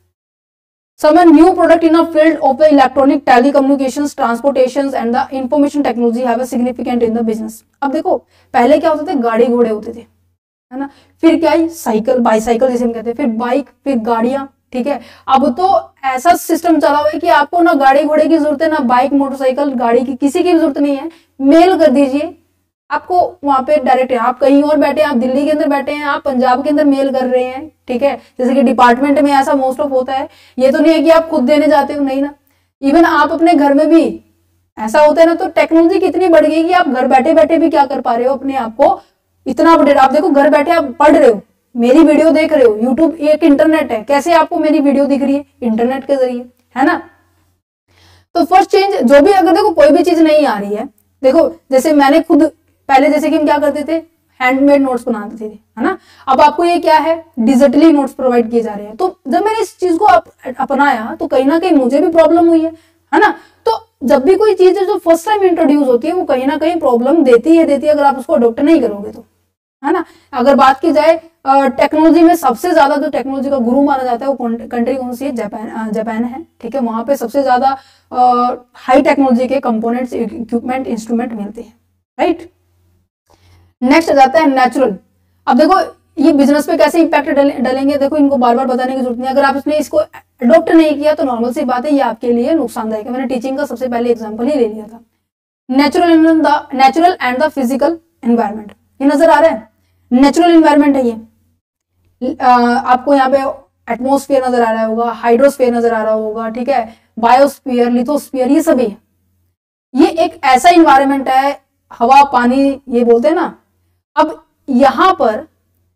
some new product in a field of the electronic telecommunications transportations and the information technology have a significant in the business। अब देखो पहले क्या होते थे, गाड़ी घोड़े होते थे, है ना। फिर क्या है, साइकिल, बाईसाइकिल जिसे हम कहते हैं, फिर बाइक, फिर गाड़ियां, ठीक है। अब तो ऐसा सिस्टम चला हुआ है कि आपको ना गाड़ी घोड़े की जरूरत है, ना बाइक मोटरसाइकिल गाड़ी की, किसी की भी जरूरत नहीं है। मेल कर दीजिए, आपको वहां पे डायरेक्ट है। आप कहीं और बैठे हैं, आप दिल्ली के अंदर बैठे हैं, आप पंजाब के अंदर मेल कर रहे हैं, ठीक है। जैसे कि डिपार्टमेंट में ऐसा मोस्ट ऑफ होता है। ये तो नहीं है कि आप खुद देने जाते हो, नहीं ना। इवन आप अपने घर में भी ऐसा होता है ना। तो टेक्नोलॉजी कितनी बढ़ गई कि आप घर बैठे बैठे भी क्या कर पा रहे हो, अपने आप को इतना अपडेट। आप देखो, घर बैठे आप पढ़ रहे हो, मेरी वीडियो देख रहे हो, यूट्यूब एक इंटरनेट है, कैसे आपको मेरी वीडियो दिख रही है, इंटरनेट के जरिए, है ना। तो फर्स्ट चेंज जो भी, अगर देखो कोई भी चीज नहीं आ रही है, देखो जैसे मैंने खुद पहले, जैसे कि हम क्या करते थे, हैंडमेड नोट्स बनाते थे, है ना। अब आपको ये क्या है, डिजिटली नोट्स प्रोवाइड किए जा रहे हैं। तो जब मैंने इस चीज को अप, अपनाया तो कहीं ना कहीं मुझे भी प्रॉब्लम हुई है, है ना। तो जब भी कोई चीज जो फर्स्ट टाइम इंट्रोड्यूस होती है वो कहीं ना कहीं प्रॉब्लम देती है देती है अगर आप उसको अडॉप्ट नहीं करोगे तो, है ना। अगर बात की जाए टेक्नोलॉजी में, सबसे ज्यादा जो टेक्नोलॉजी का गुरु माना जाता है वो कंट्री कौन सी है, जापान, जापान है, ठीक है। वहां पे सबसे ज्यादा हाई टेक्नोलॉजी के कंपोनेंट्स, इक्विपमेंट, इंस्ट्रूमेंट मिलते हैं, राइट। नेक्स्ट जाता है नेचुरल। अब देखो ये बिजनेस पे कैसे इंपैक्ट डालेंगे, देखो इनको बार बार बताने की जरूरत नहीं। अगर आप इसने इसको अडॉप्ट नहीं किया तो नॉर्मल सी बात है, ये आपके लिए नुकसानदायक है। मैंने टीचिंग का सबसे पहले एग्जांपल ही ले लिया था। Natural and the natural and the physical environment, ये नजर आ रहा है। नेचुरल एनवायरनमेंट है ये, आ, आपको यहाँ पे एटमोस्फियर नजर आ रहा होगा, हाइड्रोस्फियर नजर आ रहा होगा, ठीक है, बायोस्फीयर, लिथोस्फीयर, ये सभी। ये एक ऐसा इन्वायरमेंट है, हवा पानी ये बोलते हैं ना। अब यहां पर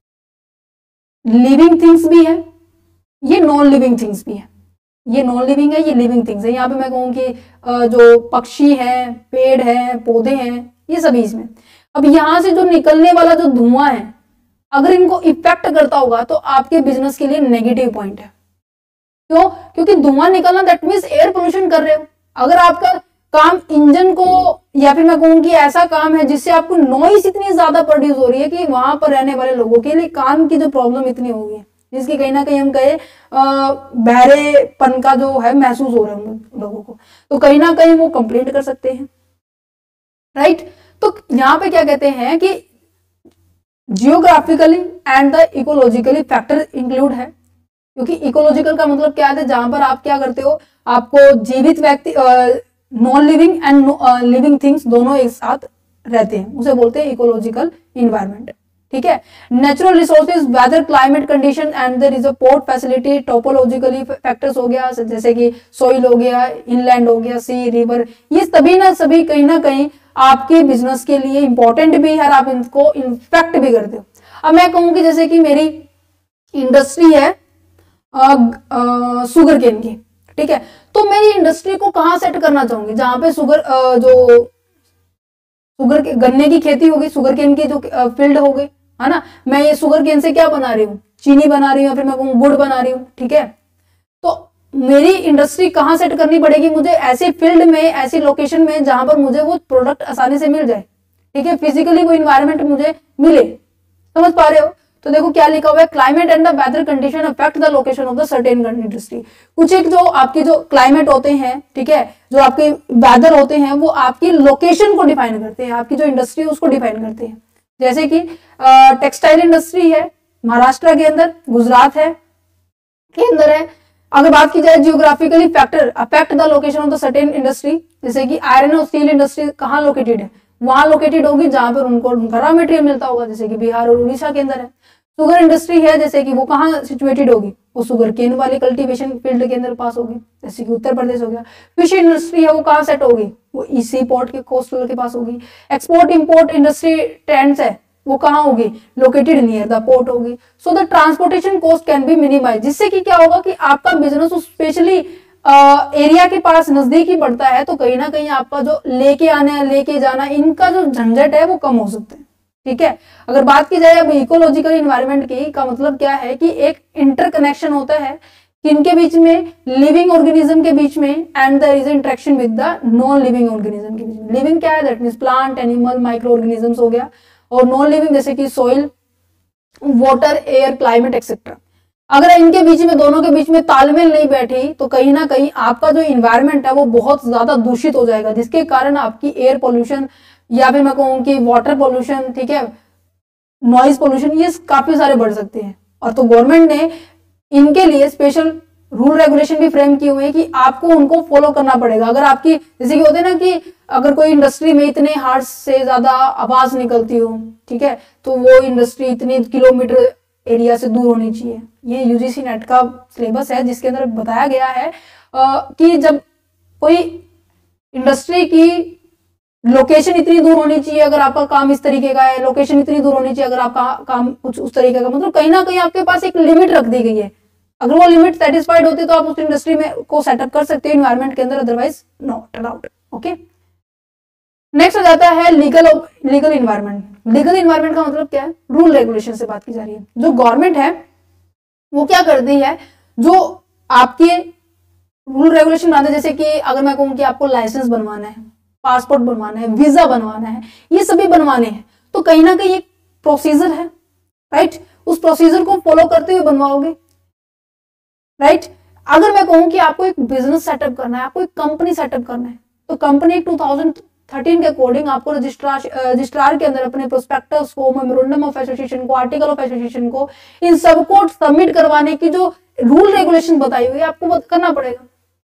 लिविंग थिंग्स भी है, ये नॉन लिविंग थिंग्स भी है। ये नॉन लिविंग है, ये लिविंग थिंग्स है। यहाँ पे मैं कहूँ कि जो पक्षी हैं, पेड़ हैं, पौधे हैं, ये सभी इसमें। अब यहां से जो निकलने वाला जो धुआं है, अगर इनको इफेक्ट करता होगा तो आपके बिजनेस के लिए नेगेटिव पॉइंट है। क्यों? क्योंकि धुआं निकलना दैट मींस एयर पोल्यूशन कर रहे हो। अगर आपका काम इंजन को, या फिर मैं कहूँ कि ऐसा काम है जिससे आपको नॉइस इतनी ज्यादा प्रोड्यूस हो रही है कि वहां पर रहने वाले लोगों के लिए कान की जो प्रॉब्लम इतनी हो गई है, जिसकी कहीं ना कहीं हम कहे बहरेपन का जो है महसूस हो रहा है उन लोगों को, तो कहीं ना कहीं वो कंप्लेंट कर सकते हैं, राइट। तो यहाँ पे क्या कहते हैं कि geographically and the ecologically factor include है। क्योंकि इकोलॉजिकल का मतलब क्या है, जहां पर आप क्या करते हो, आपको जीवित व्यक्ति, non living and living things दोनों एक साथ रहते हैं, उसे बोलते हैं इकोलॉजिकल इन्वायरमेंट, ठीक है। Natural resources, weather, climate condition and there is a port facility, topologically factors हो गया, जैसे कि सोइल हो गया, इनलैंड हो गया, सी, रिवर, ये सभी ना सभी कहीं ना कहीं आपके बिजनेस के लिए इंपॉर्टेंट भी है, आप इनको इन्फेक्ट भी करते हो। अब मैं कहूँ कि जैसे कि मेरी इंडस्ट्री है शुगर केन की, ठीक है, तो मैं ये इंडस्ट्री को कहाँ सेट करना चाहूंगी, जहां पे शुगर आ, जो शुगर के गन्ने की खेती होगी, शुगर केन की जो फील्ड हो गई, है ना। मैं ये शुगर केन से क्या बना रही हूँ, चीनी बना रही हूँ, फिर मैं कहूँ गुड़ बना रही हूँ, ठीक है। तो मेरी इंडस्ट्री कहाँ सेट करनी पड़ेगी, मुझे ऐसी फील्ड में, ऐसी लोकेशन में जहां पर मुझे वो प्रोडक्ट आसानी से मिल जाए, ठीक है, फिजिकली वो इन्वायरमेंट मुझे मिले। समझ पा रहे हो। तो देखो क्या लिखा हुआ है, climate and the weather condition affect the location of the certain industry. कुछ एक जो आपके जो क्लाइमेट होते हैं, ठीक है, जो आपके वेदर होते हैं, वो आपकी लोकेशन को डिफाइन करते हैं, आपकी जो इंडस्ट्री है उसको डिफाइन करते हैं। जैसे कि टेक्सटाइल इंडस्ट्री है महाराष्ट्र के अंदर, गुजरात है के अंदर है। अगर बात की जाए geographically factor affect the location of the certain industry, जैसे कि आयरन और स्टील इंडस्ट्री कहाँ लोकेटेड है, वहां लोकेटेड होगी जहां पर उनको उनका रॉ मटेरियल मिलता होगा, जैसे कि बिहार और उड़ीसा के अंदर है। शुगर इंडस्ट्री है, जैसे कि वो कहाँ सिचुएटेड होगी, वो शुगर केन वाली कल्टीवेशन फील्ड के अंदर पास होगी, जैसे कि उत्तर प्रदेश हो गया। फिश इंडस्ट्री है, वो कहाँ सेट होगी, वो सी पोर्ट के कोस्टल के पास होगी। एक्सपोर्ट इंपोर्ट इंडस्ट्री ट्रेंड्स है, वो कहाँ होगी, लोकेटेड नियर द पोर्ट होगी। So the transportation cost can be minimise, जिससे कि क्या होगा कि आपका बिजनेस स्पेशली एरिया के पास नजदीक ही पड़ता है, तो कहीं ना कहीं आपका जो लेके आने लेके जाना इनका जो झंझट है वो कम हो सकता है, ठीक है। अगर बात की जाए अब इकोलॉजिकल इन्वायरमेंट की, का मतलब क्या है कि एक इंटरकनेक्शन होता है किनके बीच में, लिविंग ऑर्गेनिज्म के बीच में, and there is interaction with the non living organism के बीच में। लिविंग क्या है, that means plant, animal, microorganisms हो गया, और नॉन लिविंग जैसे कि soil, water, air, climate etcetera. अगर इनके बीच में, दोनों के बीच में तालमेल नहीं बैठी तो कहीं ना कहीं आपका जो इन्वायरमेंट है वो बहुत ज्यादा दूषित हो जाएगा, जिसके कारण आपकी एयर पोल्यूशन, या फिर मैं कहूँ कि वाटर पोल्यूशन, ठीक है, नॉइज पोल्यूशन, ये काफी सारे बढ़ सकते हैं। और तो गवर्नमेंट ने इनके लिए स्पेशल रूल रेगुलेशन भी फ्रेम किए हुए हैं कि आपको उनको फॉलो करना पड़ेगा। अगर आपकी जैसे कि होते हैं ना कि अगर कोई इंडस्ट्री में इतने हार्स से ज्यादा आवाज निकलती हो, ठीक है, तो वो इंडस्ट्री इतनी किलोमीटर एरिया से दूर होनी चाहिए। ये यूजीसी नेट का सिलेबस है जिसके अंदर बताया गया है आ, कि जब कोई इंडस्ट्री की लोकेशन इतनी दूर होनी चाहिए, अगर आपका काम इस तरीके का है, लोकेशन इतनी दूर होनी चाहिए अगर आपका काम कुछ उस तरीके का, मतलब कहीं ना कहीं आपके पास एक लिमिट रख दी गई है। अगर वो लिमिट सेटिस्फाइड होती तो आप उस इंडस्ट्री में को सेटअप कर सकते हो इन्वायरमेंट के अंदर, otherwise not allowed. Okay, next आ जाता है legal legal environment. Legal environment का मतलब क्या है? रूल रेगुलेशन से बात की जा रही है। जो गवर्नमेंट है वो क्या करती है, जो आपके रूल रेगुलेशन बनाते हैं, जैसे कि अगर मैं कहूँ कि आपको लाइसेंस बनवाना है, पासपोर्ट बनवाना है, वीजा बनवाना है, ये सभी बनवाने हैं, तो कहीं ना कहीं एक प्रोसीजर है, राइट? उस प्रोसीजर को फॉलो करते हुए बनवाओगे, राइट? अगर मैं कहूं कि आपको एक बिजनेस सेटअप करना है, आपको एक कंपनी सेटअप करना है, तो कंपनी एक दो हज़ार तेरह के अकॉर्डिंग आपको रजिस्ट्रार रजिस्ट्रार के अंदर अपने प्रोस्पेक्टस को, मेमोरेंडम ऑफ एसोसिएशन को, आर्टिकल ऑफ एसोसिएशन को, इन सबको सबमिट करवाने की जो रूल रेगुलेशन बताई हुई है आपको करना पड़ेगा।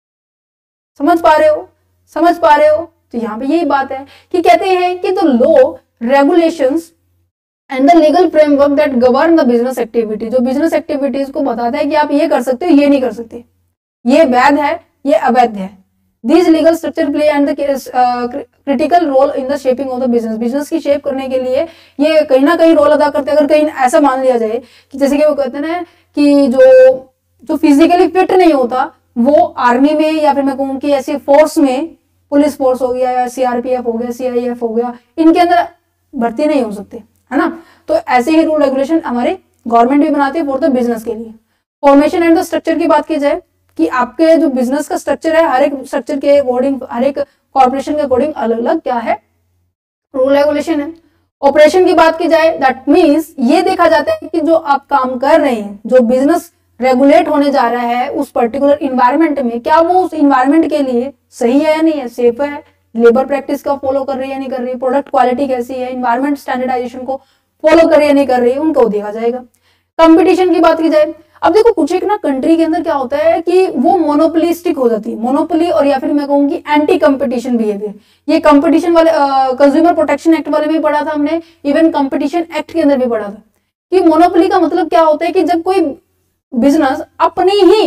समझ पा रहे हो? समझ पा रहे हो? तो यहाँ पे यही बात है कि कहते हैं कि the law, regulations and the legal framework that govern the business activity, जो बिजनेस एक्टिविटीज को बताता है कि आप ये कर सकते हो, ये नहीं कर सकते, ये वैध है, ये अवैध है। These legal structure play and the uh, critical role in the shaping of the business. Business की शेप करने के लिए ये कहीं ना कहीं रोल अदा करते हैं। अगर कहीं ऐसा मान लिया जाए कि जैसे कि वो कहते हैं ना कि जो जो फिजिकली फिट नहीं होता वो आर्मी में, या फिर मैं कहूँ कि ऐसी फोर्स में, पुलिस फोर्स हो गया या सीआरपीएफ हो गया, सीआईएफ हो गया, इनके अंदर भर्ती नहीं हो सकते, है ना? तो ऐसे ही रूल रेगुलेशन हमारे गवर्नमेंट भी बनाती है फॉर द बिजनेस के लिए। फॉर्मेशन एंड द स्ट्रक्चर की बात की जाए कि आपके जो बिजनेस का स्ट्रक्चर है, हर एक स्ट्रक्चर के अकॉर्डिंग, हर एक कॉर्पोरेशन के अकॉर्डिंग अलग अलग क्या है, रूल रेगुलेशन है। ऑपरेशन की बात की जाए, दैट मींस ये देखा जाता है कि जो आप काम कर रहे हैं, जो बिजनेस रेगुलेट होने जा रहा है उस पर्टिकुलर इन्वायरमेंट में, क्या वो उस इन्वायरमेंट के लिए सही है या नहीं है, सेफ है, लेबर प्रैक्टिस का फॉलो कर रही है या नहीं कर रही है, प्रोडक्ट क्वालिटी कैसी है, इन्वायरमेंट स्टैंडर्डाइजेशन को फॉलो कर रही है या नहीं कर रही है, उनको देखा जाएगा। कंपटीशन की बात की जाए, अब देखो कुछ एक ना कंट्री के अंदर क्या होता है कि वो मोनोपोलिस्टिक हो जाती है, मोनोपोली, और या फिर मैं कहूंगी एंटी कंपटीशन बिहेवियर। ये कंपटीशन वाले कंज्यूमर प्रोटेक्शन एक्ट वाले में पढ़ा था हमने, इवन कंपटीशन एक्ट के अंदर भी पढ़ा था कि मोनोपोली का मतलब क्या होता है कि जब कोई बिजनेस अपनी ही,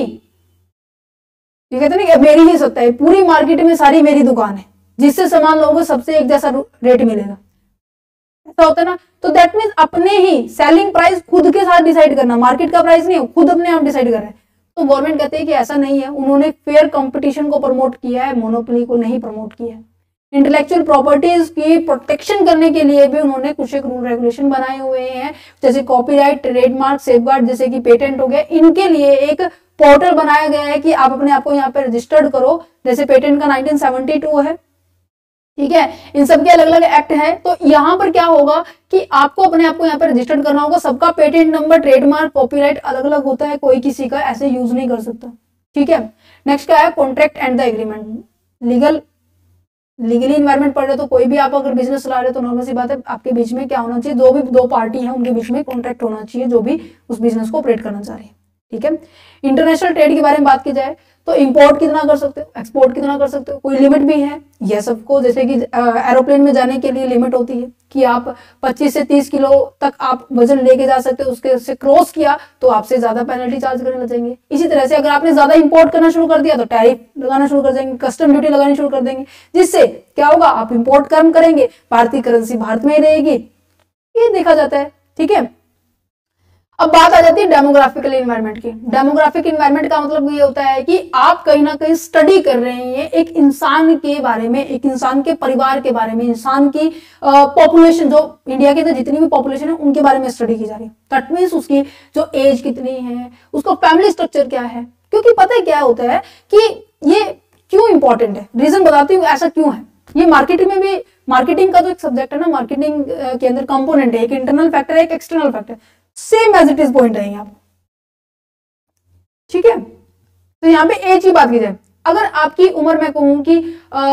ये कहते हैं ना कि मेरी ही सत्ता है, पूरी मार्केट में सारी मेरी दुकान है, जिससे सामान लोगों को सबसे एक जैसा रेट मिलेगा, ऐसा होता है ना? तो दैट मींस अपने ही सेलिंग प्राइस खुद के साथ डिसाइड करना, मार्केट का प्राइस नहीं, खुद अपने आप डिसाइड कर रहे हैं। तो गवर्नमेंट कहते हैं कि ऐसा नहीं है, उन्होंने फेयर कंपटीशन को प्रमोट किया है, मोनोपोली को नहीं प्रमोट किया है। इंटेलेक्चुअल प्रॉपर्टीज की प्रोटेक्शन करने के लिए भी उन्होंने कुछ एक रूल रेगुलेशन बनाए हुए हैं, जैसे कॉपीराइट, ट्रेडमार्क, सेफगार्ड, जैसे कि पेटेंट हो गया, इनके लिए एक पोर्टल बनाया गया है कि आप अपने आप को यहाँ पे रजिस्टर्ड करो, जैसे पेटेंट का नाइनटीन सेवेंटी टू है, ठीक है, इन सब के अलग अलग एक्ट है। तो यहाँ पर क्या होगा कि आपको अपने आप को यहाँ पर रजिस्टर्ड करना होगा, सबका पेटेंट नंबर, ट्रेडमार्क, कॉपीराइट अलग अलग होता है, कोई किसी का ऐसे यूज नहीं कर सकता, ठीक है। नेक्स्ट क्या है, contract and the agreement. Legal legally environment पढ़ रहे तो कोई भी आप अगर बिजनेस चला रहे हो तो नॉर्मल सी बात है, आपके बीच में क्या होना चाहिए, जो भी दो पार्टी है उनके बीच में कॉन्ट्रैक्ट होना चाहिए, जो भी उस बिजनेस को ऑपरेट करना चाह रहे हैं, ठीक है। इंटरनेशनल ट्रेड के बारे में बात की जाए तो इंपोर्ट कितना कर सकते हो, एक्सपोर्ट कितना कर सकते हो, कोई लिमिट भी है ये सबको, जैसे कि एरोप्लेन में जाने के लिए लिमिट होती है कि आप पच्चीस से तीस किलो तक आप वजन लेके जा सकते हो, उसके से क्रॉस किया तो आपसे ज्यादा पेनल्टी चार्ज करने लग जाएंगे। इसी तरह से अगर आपने ज्यादा इंपोर्ट करना शुरू कर दिया तो टैरिफ लगाना शुरू कर देंगे, कस्टम ड्यूटी लगानी शुरू कर देंगे, जिससे क्या होगा, आप इंपोर्ट कम करेंगे, भारतीय करेंसी भारत में ही रहेगी, ये देखा जाता है, ठीक है। अब बात आ जाती है डेमोग्राफिकल इन्वायरमेंट की। डेमोग्राफिक इन्वायरमेंट का मतलब ये होता है कि आप कहीं ना कहीं स्टडी कर रहे हैं एक इंसान के बारे में, एक इंसान के परिवार के बारे में, इंसान की पॉपुलेशन, जो इंडिया के अंदर जितनी भी पॉपुलेशन है उनके बारे में स्टडी की जा रही है। दैट मींस उसकी जो एज कितनी है, उसका फैमिली स्ट्रक्चर क्या है, क्योंकि पता है क्या होता है कि ये क्यों इंपॉर्टेंट है, रीजन बताती हूँ ऐसा क्यों है। ये मार्केटिंग में भी, मार्केटिंग का जो एक सब्जेक्ट है ना, मार्केटिंग के अंदर कंपोनेंट है, एक इंटरनल फैक्टर है, एक external factor, same as it is point रहेंगे आप, ठीक है। तो यहाँ पे एज की बात की जाए, अगर आपकी उम्र मैं कहूं कि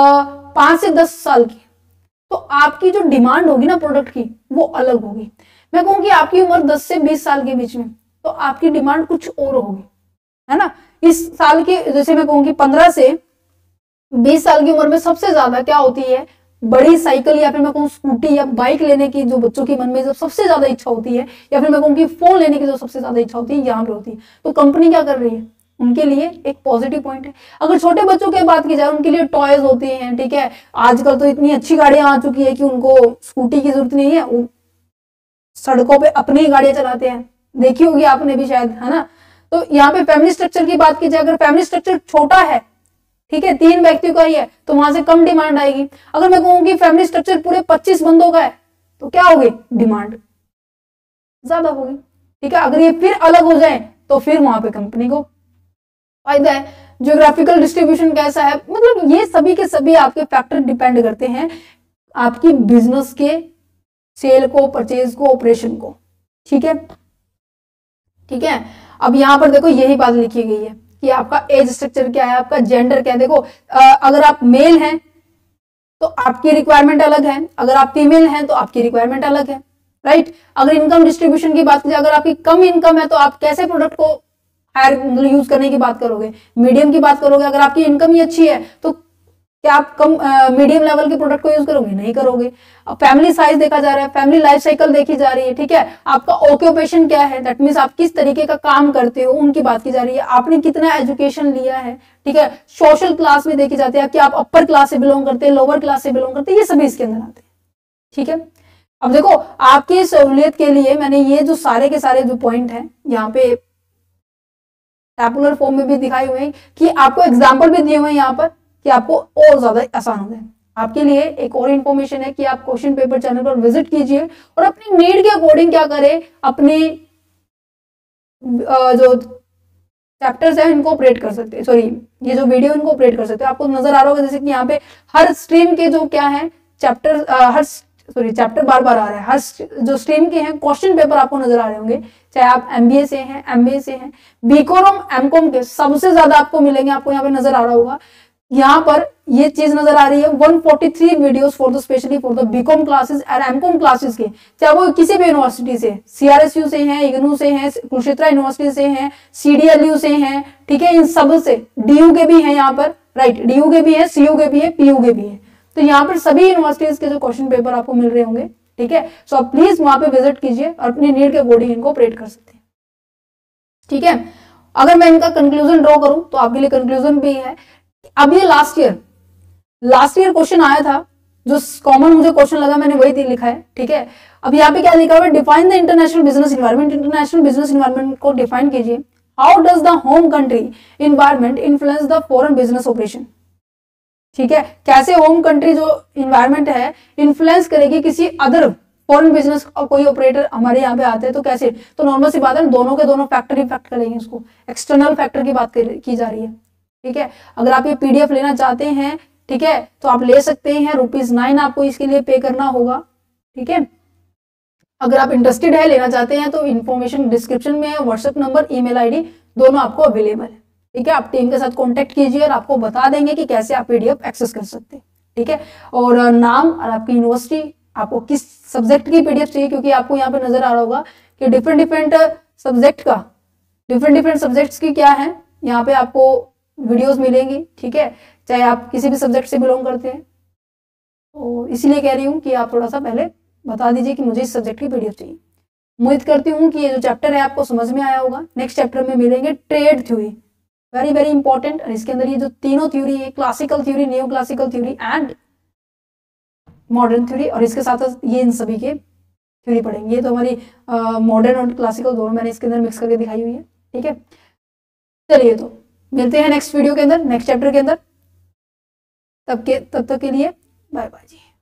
पांच से दस साल की, तो आपकी जो डिमांड होगी ना प्रोडक्ट की वो अलग होगी। मैं कहूँ कि आपकी उम्र दस से बीस साल के बीच में, तो आपकी डिमांड कुछ और होगी, है ना। इस साल के जैसे मैं कहूँ कि पंद्रह से बीस साल की उम्र में सबसे ज्यादा क्या होती है, बड़ी साइकिल या फिर मैं कहूँ स्कूटी या बाइक लेने की जो बच्चों के मन में जो सबसे ज्यादा इच्छा होती है, या फिर मैं कहूँ कि फोन लेने की जो सबसे ज्यादा इच्छा होती है, यहाँ पे होती है। तो कंपनी क्या कर रही है, उनके लिए एक पॉजिटिव पॉइंट है। अगर छोटे बच्चों की बात की जाए, उनके लिए टॉयज होते हैं, ठीक है। आजकल तो इतनी अच्छी गाड़ियां आ चुकी है कि उनको स्कूटी की जरूरत नहीं है, वो सड़कों पे अपनी ही गाड़ियां चलाते हैं, देखी होगी आपने भी शायद, है ना। तो यहाँ पे फैमिली स्ट्रक्चर की बात की जाए, अगर फैमिली स्ट्रक्चर छोटा है, ठीक है, तीन व्यक्तियों का ही है, तो वहां से कम डिमांड आएगी। अगर मैं कहूँ कि फैमिली स्ट्रक्चर पूरे पच्चीस बंदों का है, तो क्या होगी, डिमांड ज्यादा होगी, ठीक है। अगर ये फिर अलग हो जाए तो फिर वहां पे कंपनी को फायदा है। ज्योग्राफिकल डिस्ट्रीब्यूशन कैसा है, मतलब ये सभी के सभी आपके फैक्टर डिपेंड करते हैं आपकी बिजनेस के सेल को, परचेज को, ऑपरेशन को, ठीक है, ठीक है। अब यहां पर देखो यही बात लिखी गई है कि आपका एज स्ट्रक्चर क्या है, आपका जेंडर क्या है। देखो अगर आप मेल हैं तो आपकी रिक्वायरमेंट अलग है, अगर आप फीमेल हैं तो आपकी रिक्वायरमेंट अलग है, राइट। अगर इनकम डिस्ट्रीब्यूशन की बात कीजिए, अगर आपकी कम इनकम है तो आप कैसे प्रोडक्ट को हायर मतलब यूज करने की बात करोगे, मीडियम की बात करोगे। अगर आपकी इनकम ही अच्छी है तो क्या आप कम मीडियम लेवल के प्रोडक्ट को यूज करोगे, नहीं करोगे। अब फैमिली साइज देखा जा रहा है, फैमिली लाइफ साइकिल देखी जा रही है, ठीक है। आपका ऑक्यूपेशन क्या है, दैट मीन्स आप किस तरीके का काम करते हो, उनकी बात की जा रही है। आपने कितना एजुकेशन लिया है, ठीक है। सोशल क्लास में देखी जाती है कि आप अपर क्लास से बिलोंग करते हैं, लोअर क्लास से बिलोंग करते हैं, ये सभी इसके अंदर आते हैं, ठीक है। अब देखो आपकी सहूलियत के लिए मैंने ये जो सारे के सारे जो पॉइंट हैं यहाँ पे टैबुलर फॉर्म में भी दिखाए हुए हैं, कि आपको एग्जाम्पल भी दिए हुए हैं यहाँ पर कि आपको और ज्यादा आसान हो जाए। आपके लिए एक और इन्फॉर्मेशन है कि आप क्वेश्चन पेपर चैनल पर विजिट कीजिए और अपनी नीड के अकॉर्डिंग क्या करें, अपने जो चैप्टर्स है इनको ऑपरेट कर सकते हैं, सॉरी ये जो वीडियो इनको ऑपरेट कर सकते हैं। आपको नजर आ रहा होगा जैसे कि यहाँ पे हर स्ट्रीम के जो क्या है चैप्टर, हर सॉरी चैप्टर बार बार आ रहा है, हर जो स्ट्रीम के हैं क्वेश्चन पेपर आपको नजर आ रहे होंगे, चाहे आप एमबीए से हैं, एमबीए से हैं, बीकॉम एमकॉम के सबसे ज्यादा आपको मिलेंगे। आपको यहाँ पे नजर आ रहा होगा, यहाँ पर ये चीज नजर आ रही है एक सौ तैंतालीस videos for the specially for the BCom classes और एमकॉम क्लासेस के, चाहे वो किसी भी यूनिवर्सिटी से, सीआरएसयू से हैं, इग्नू से हैं, कुरुक्षेत्र यूनिवर्सिटी से हैं, सीडीएलयू से हैं, ठीक है, इन सब से, डीयू के भी हैं यहाँ पर, राइट, डीयू के भी हैं, सीयू के भी हैं, पीयू के भी हैं। तो यहाँ पर सभी यूनिवर्सिटीज के जो क्वेश्चन पेपर आपको मिल रहे होंगे, ठीक है। सो आप प्लीज वहां पे विजिट कीजिए और अपनी नीड के अकॉर्डिंग इनको ऑपरेट कर सकते हैं, ठीक है। अगर मैं इनका कंक्लूजन ड्रॉ करूं तो आपके लिए कंक्लूजन भी है, अब ये last year last year question आया था, जो कॉमन मुझे क्वेश्चन लगा मैंने वही लिखा है, ठीक है। अब यहाँ पे क्या लिखा हुआ है, define the international business environment. International business environment को डिफाइन कीजिए। How does the home country environment influence the foreign business operation, ठीक है। कैसे होम कंट्री जो इन्वायरमेंट है इन्फ्लुएंस करेगी किसी अदर फॉरेन बिजनेस, कोई ऑपरेटर हमारे यहाँ पे आते हैं तो कैसे, तो नॉर्मल सी बात है, दोनों के दोनों फैक्टर इफेक्ट करेंगे उसको। एक्सटर्नल फैक्टर की बात की जा रही है, ठीक है। अगर आप ये पीडीएफ लेना चाहते हैं, ठीक है, तो आप ले सकते हैं, रुपीज नाइन आपको इसके लिए पे करना होगा, ठीक है। अगर आप इंटरेस्टेड है, लेना चाहते हैं, तो इन्फॉर्मेशन डिस्क्रिप्शन में है, व्हाट्सएप नंबर, ईमेल आईडी दोनों आपको अवेलेबल है, ठीक है। आप टीम के साथ कॉन्टेक्ट कीजिए और आपको बता देंगे कि कैसे आप पीडीएफ एक्सेस कर सकते हैं, ठीक है। और नाम और आपकी यूनिवर्सिटी, आपको किस सब्जेक्ट की पीडीएफ चाहिए, क्योंकि आपको यहाँ पे नजर आ रहा होगा कि डिफरेंट डिफरेंट सब्जेक्ट का, डिफरेंट डिफरेंट सब्जेक्ट्स की क्या है, यहाँ पे आपको वीडियोस मिलेंगी, ठीक है, चाहे आप किसी भी सब्जेक्ट से बिलोंग करते हैं। तो इसीलिए कह रही हूँ कि आप थोड़ा सा पहले बता दीजिए कि मुझे इस सब्जेक्ट की पीडीएफ चाहिए। उम्मीद करती हूँ कि ये जो चैप्टर है आपको समझ में आया होगा। नेक्स्ट चैप्टर में मिलेंगे trade theory, very very important. और इसके अंदर ये जो तीनों थ्योरी है, classical theory, new classical theory and modern theory, और इसके साथ साथ ये इन सभी के थ्योरी पढ़ेंगे। ये तो हमारी मॉडर्न और क्लासिकल दोनों मैंने इसके अंदर मिक्स करके दिखाई हुई है, ठीक है। चलिए तो मिलते हैं नेक्स्ट वीडियो के अंदर, नेक्स्ट चैप्टर के अंदर। तब के तब तक के लिए बाय बाय जी।